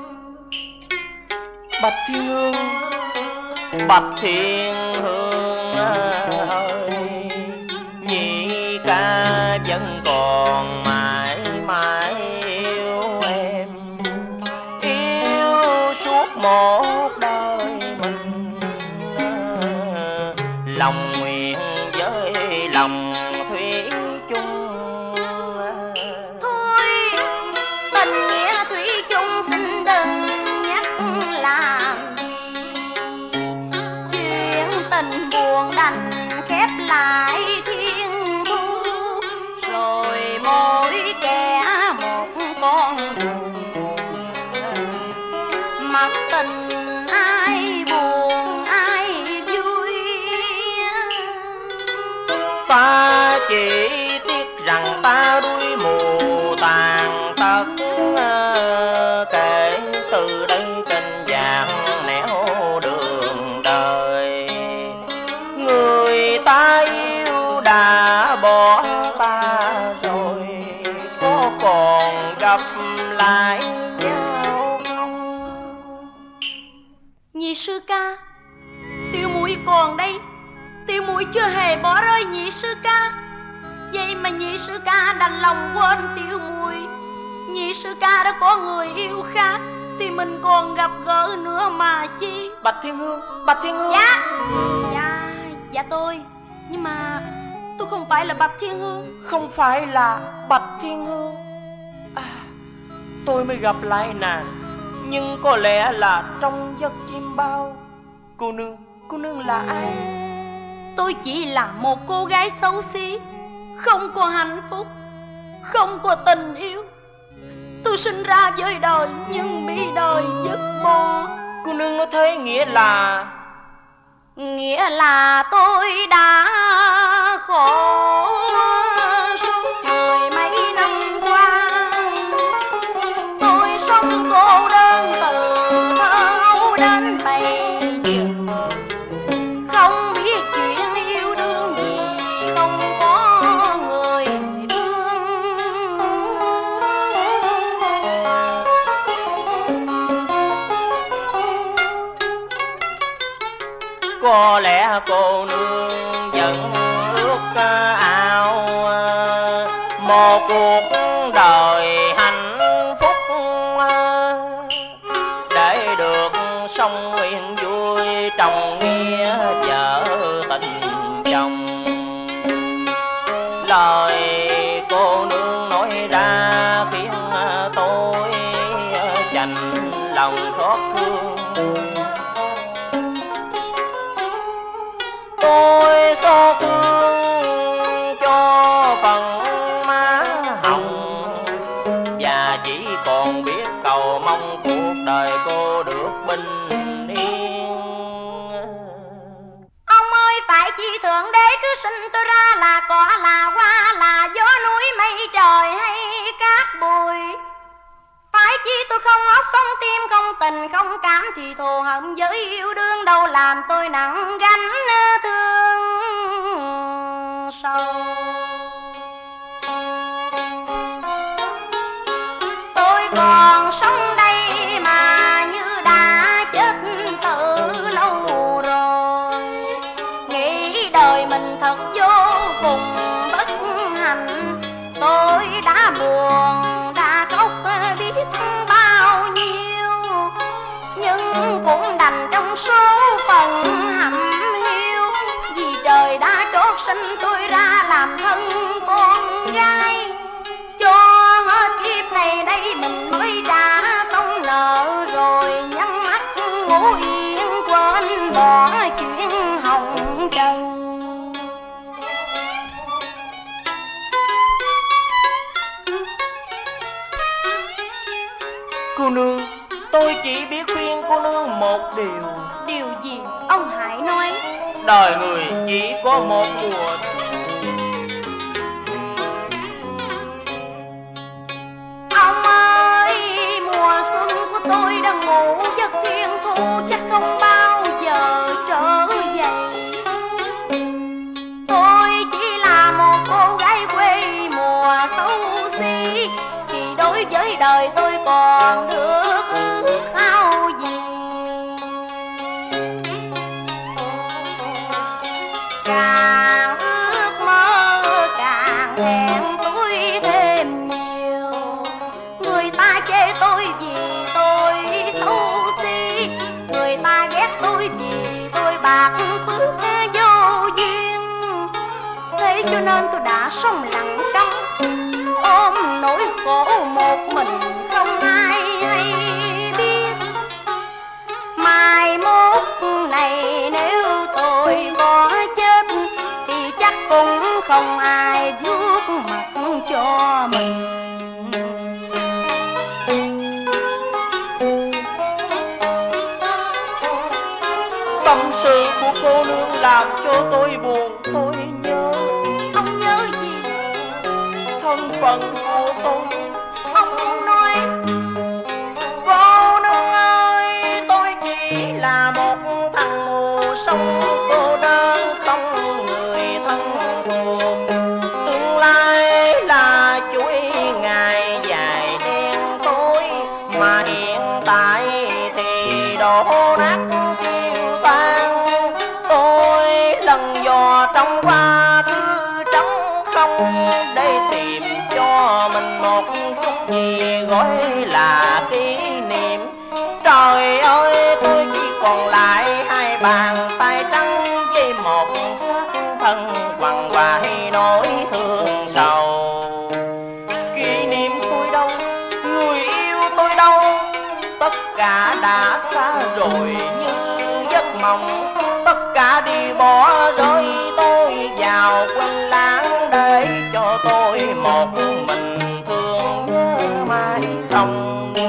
Bạch Thiên Hương, Bạch Thiên Hương ơi, nhị ca vẫn còn mãi mãi yêu em, yêu suốt một đời mình. Lòng nguyện với lòng thủy chung. Thôi, tình nghĩa thủy chung xin đừng nhắc làm gì, chuyện tình buồn đành khép lại thiên thu, rồi mỗi kẻ một con đường. Mặc tình ai buồn ai vui, Ta chỉ tiếc rằng ta đuối mù tàn tật, kể từ đây tình dạng nẻo đường đời. Người ta gặp lại nhau không? Nhị sư ca, Tiểu muội còn đây, Tiểu muội chưa hề bỏ rơi nhị sư ca. Vậy mà nhị sư ca đành lòng quên Tiểu muội. Nhị sư ca đã có người yêu khác thì mình còn gặp gỡ nữa mà chi. Bạch Thiên Hương, Bạch Thiên Hương. Dạ, dạ, dạ tôi. Nhưng mà tôi không phải là Bạch Thiên Hương. Không phải là Bạch Thiên Hương à, tôi mới gặp lại nàng, nhưng có lẽ là trong giấc chim bao. Cô nương, cô nương là ai? Tôi chỉ là một cô gái xấu xí, không có hạnh phúc, không có tình yêu. Tôi sinh ra với đời nhưng bị đời vứt bỏ. Cô nương nói thế nghĩa là? Nghĩa là tôi đã khổ suốt mười mấy năm qua. Tôi sống cô đơn từ thơ ấu đến bây giờ, không biết chuyện yêu đương gì, không có người thương. Có lẽ cô nương vẫn ước ao một cuộc đời hạnh phúc, để được sống yên vui trong nghĩa vợ tình chồng. Lời cô nương nói ra khiến tôi dành lòng xót thương. Tôi xót thương cho phần má hồng, và chỉ còn biết cầu mong cuộc đời cô được bình yên. Ông ơi, phải chi thượng đế cứ sinh tôi ra là cỏ là hoa, là gió núi mây trời hay cát bụi. Phải chi tôi không óc không tim không tình không cảm, thì thù hận với yêu đương đâu làm tôi nặng gánh thương sâu. Tôi còn sống đây mà như đã chết từ lâu rồi. Nghĩ đời mình thật vô cùng bất hạnh. Tôi đã buồn đã khóc biết bao nhiêu, nhưng cũng đành trong số phận hầm hiu. Vì trời đã đốt sinh tôi ra làm thân con gái, cho hết kiếp này đây mình mới đã xong nợ rồi. Nhắm mắt ngủ yên quên bỏ chuyện hồng trần. Cô nương, tôi chỉ biết khuyên cô nương một điều. Điều gì? Ông hãy nói. Đời người chỉ có một mùa xuân. Ông ơi, mùa xuân của tôi đang ngủ giấc thiên thu, chắc không bao giờ trở về. Tôi chỉ là một cô gái quê mùa xấu xí, thì đối với đời tôi còn được ước ao gì. Càng ước mơ càng hẹn tôi thêm nhiều. Người ta chê tôi vì tôi xấu xí, người ta ghét tôi vì tôi bạc phước vô duyên. Thế cho nên tôi đã sống lặng câm, ôm nỗi khổ một mình không ai hay biết. Mai mốt này nếu tôi có chết thì chắc cũng không ai vuốt mặt cho mình. Tâm sự của cô nương làm cho tôi buồn. Tôi nhớ. Ông nhớ gì? Thân phận của tôi. Ông nói. Cô nương ơi, tôi chỉ là một thằng mù sống cô đơn, không người thân thuộc. Tương lai là chuỗi ngày dài đen mà hiện tại thì đổ nát tiêu tan. Tôi lần dò trong quá khứ trống không để tìm cho mình một chút gì gọi là kỷ niệm. Trời ơi, tôi chỉ còn lại hai bàn tay trắng với một xác thân quằn quại nỗi thương sầu. Kỷ niệm tôi đâu, người yêu tôi đâu, tất cả đã xa rồi như giấc mộng. Tất cả đi bỏ rơi tôi vào quên lãng để cho tôi một mình thương nhớ mãi không.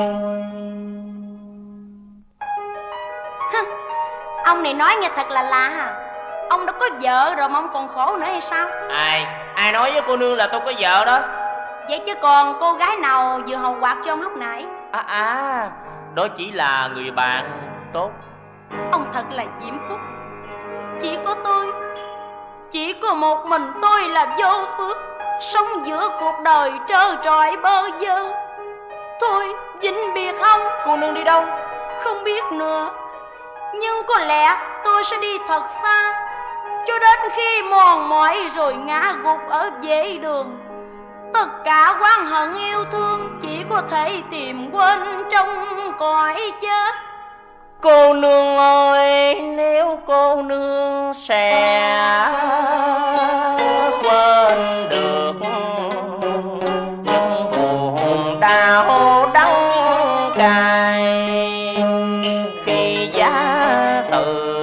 Ông này nói nghe thật là lạ à. Ông đã có vợ rồi mà ông còn khổ nữa hay sao? Ai, ai nói với cô nương là tôi có vợ đó? Vậy chứ còn cô gái nào vừa hầu quạt cho ông lúc nãy? À à, đó chỉ là người bạn tốt. Ông thật là diễm phúc. Chỉ có tôi, chỉ có một mình tôi là vô phước, sống giữa cuộc đời trơ trọi bơ vơ. Thôi vĩnh biệt ông. Cô nương đi đâu? Không biết nữa, nhưng có lẽ tôi sẽ đi thật xa, cho đến khi mòn mỏi rồi ngã gục ở vệ đường. Tất cả oán hận yêu thương chỉ có thể tìm quên trong cõi chết. Cô nương ơi, nếu cô nương sẽ quên được những buồn đau đắng cay khi giá từ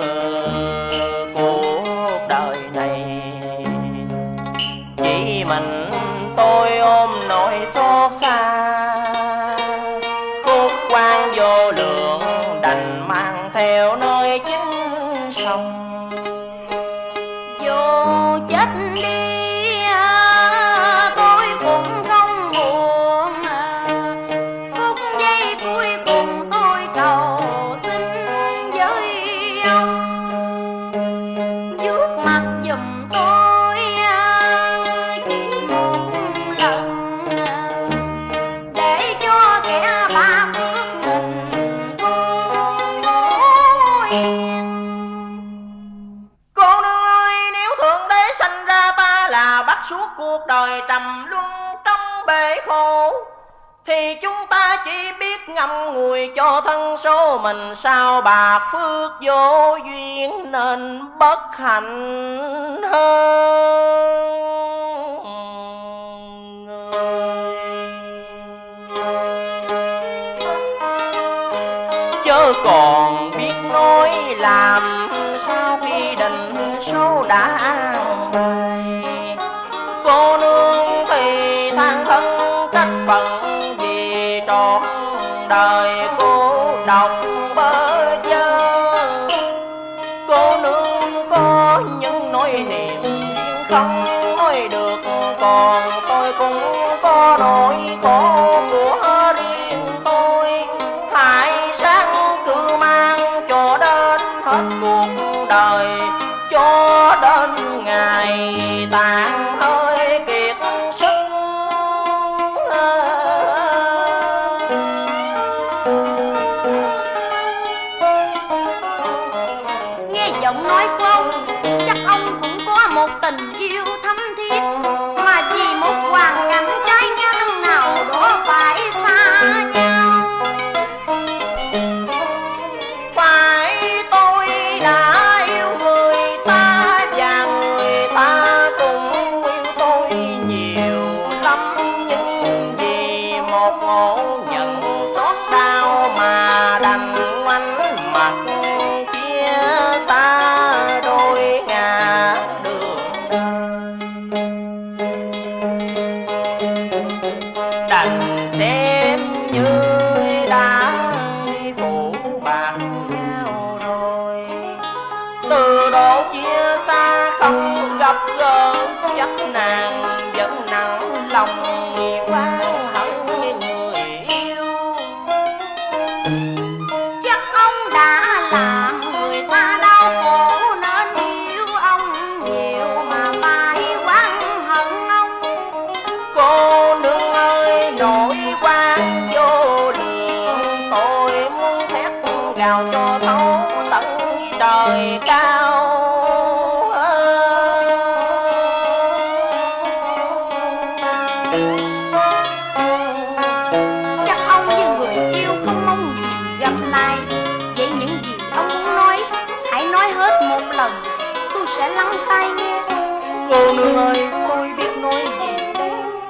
cuộc đời này, chỉ mình tôi ôm nỗi xót xa. Khúc quan vô lượng đành mang theo nơi chính sông. Dù chết đi tôi cũng không buồn, phút giây cuối cùng tôi cầu xin với ông, vuốt mặt giùm tôi chỉ một lần, để cho kẻ bạc phước mình cô yên. Cô nương ơi, nếu thượng đế sanh ra ta là bắt suốt cuộc đời trầm luân trong bể khổ, thì chúng ta chỉ biết ngậm ngùi cho thân số mình sao bạc phước vô duyên nên bất hạnh hơn người. Chớ còn biết nói làm sao khi định số đã an bài. Cô nương thì than thân trách phận vì trọn đời cô độc bơ vơ. Cô nương có những nỗi niềm riêng không nói được, còn tôi cũng có nỗi khổ của riêng tôi. Hãy sáng cứ mang cho đến hết cuộc đời, cho đến ngày tàn hơi kiệt sức. Nghe giọng nói của ông, chắc ông cũng có một tình yêu thắm thiết, mà vì một hoàn cảnh trái ngang nào đó phải xa nhau. Phải tôi đã yêu người ta và người ta cũng yêu tôi nhiều lắm, nhưng vì một ngộ nhận xót đau mà đành ngoảnh mặt chia xa đôi ngả đường đời. Đành xem như đã phụ bạc nhau rồi, từ độ chia xa không gặp gỡ, chắc nàng vẫn nặng lòng oán hận người yêu. Chắc ông đã làm người ta đau khổ nên yêu ông nhiều mà phải oán hận ông. Cô nương ơi, nỗi oan vô lượng Cô nương ơi, tôi biết nói gì đây?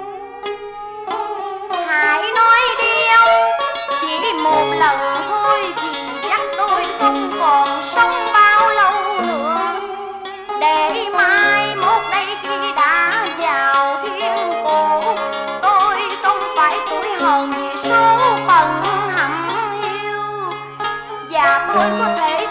Hãy nói đi ông, chỉ một lần thôi, vì chắc tôi không còn sống bao lâu nữa. Để mai mốt đây khi đã vào thiên cổ, tôi không phải tuổi hờn vì số phận hậm hiu, và tôi có thể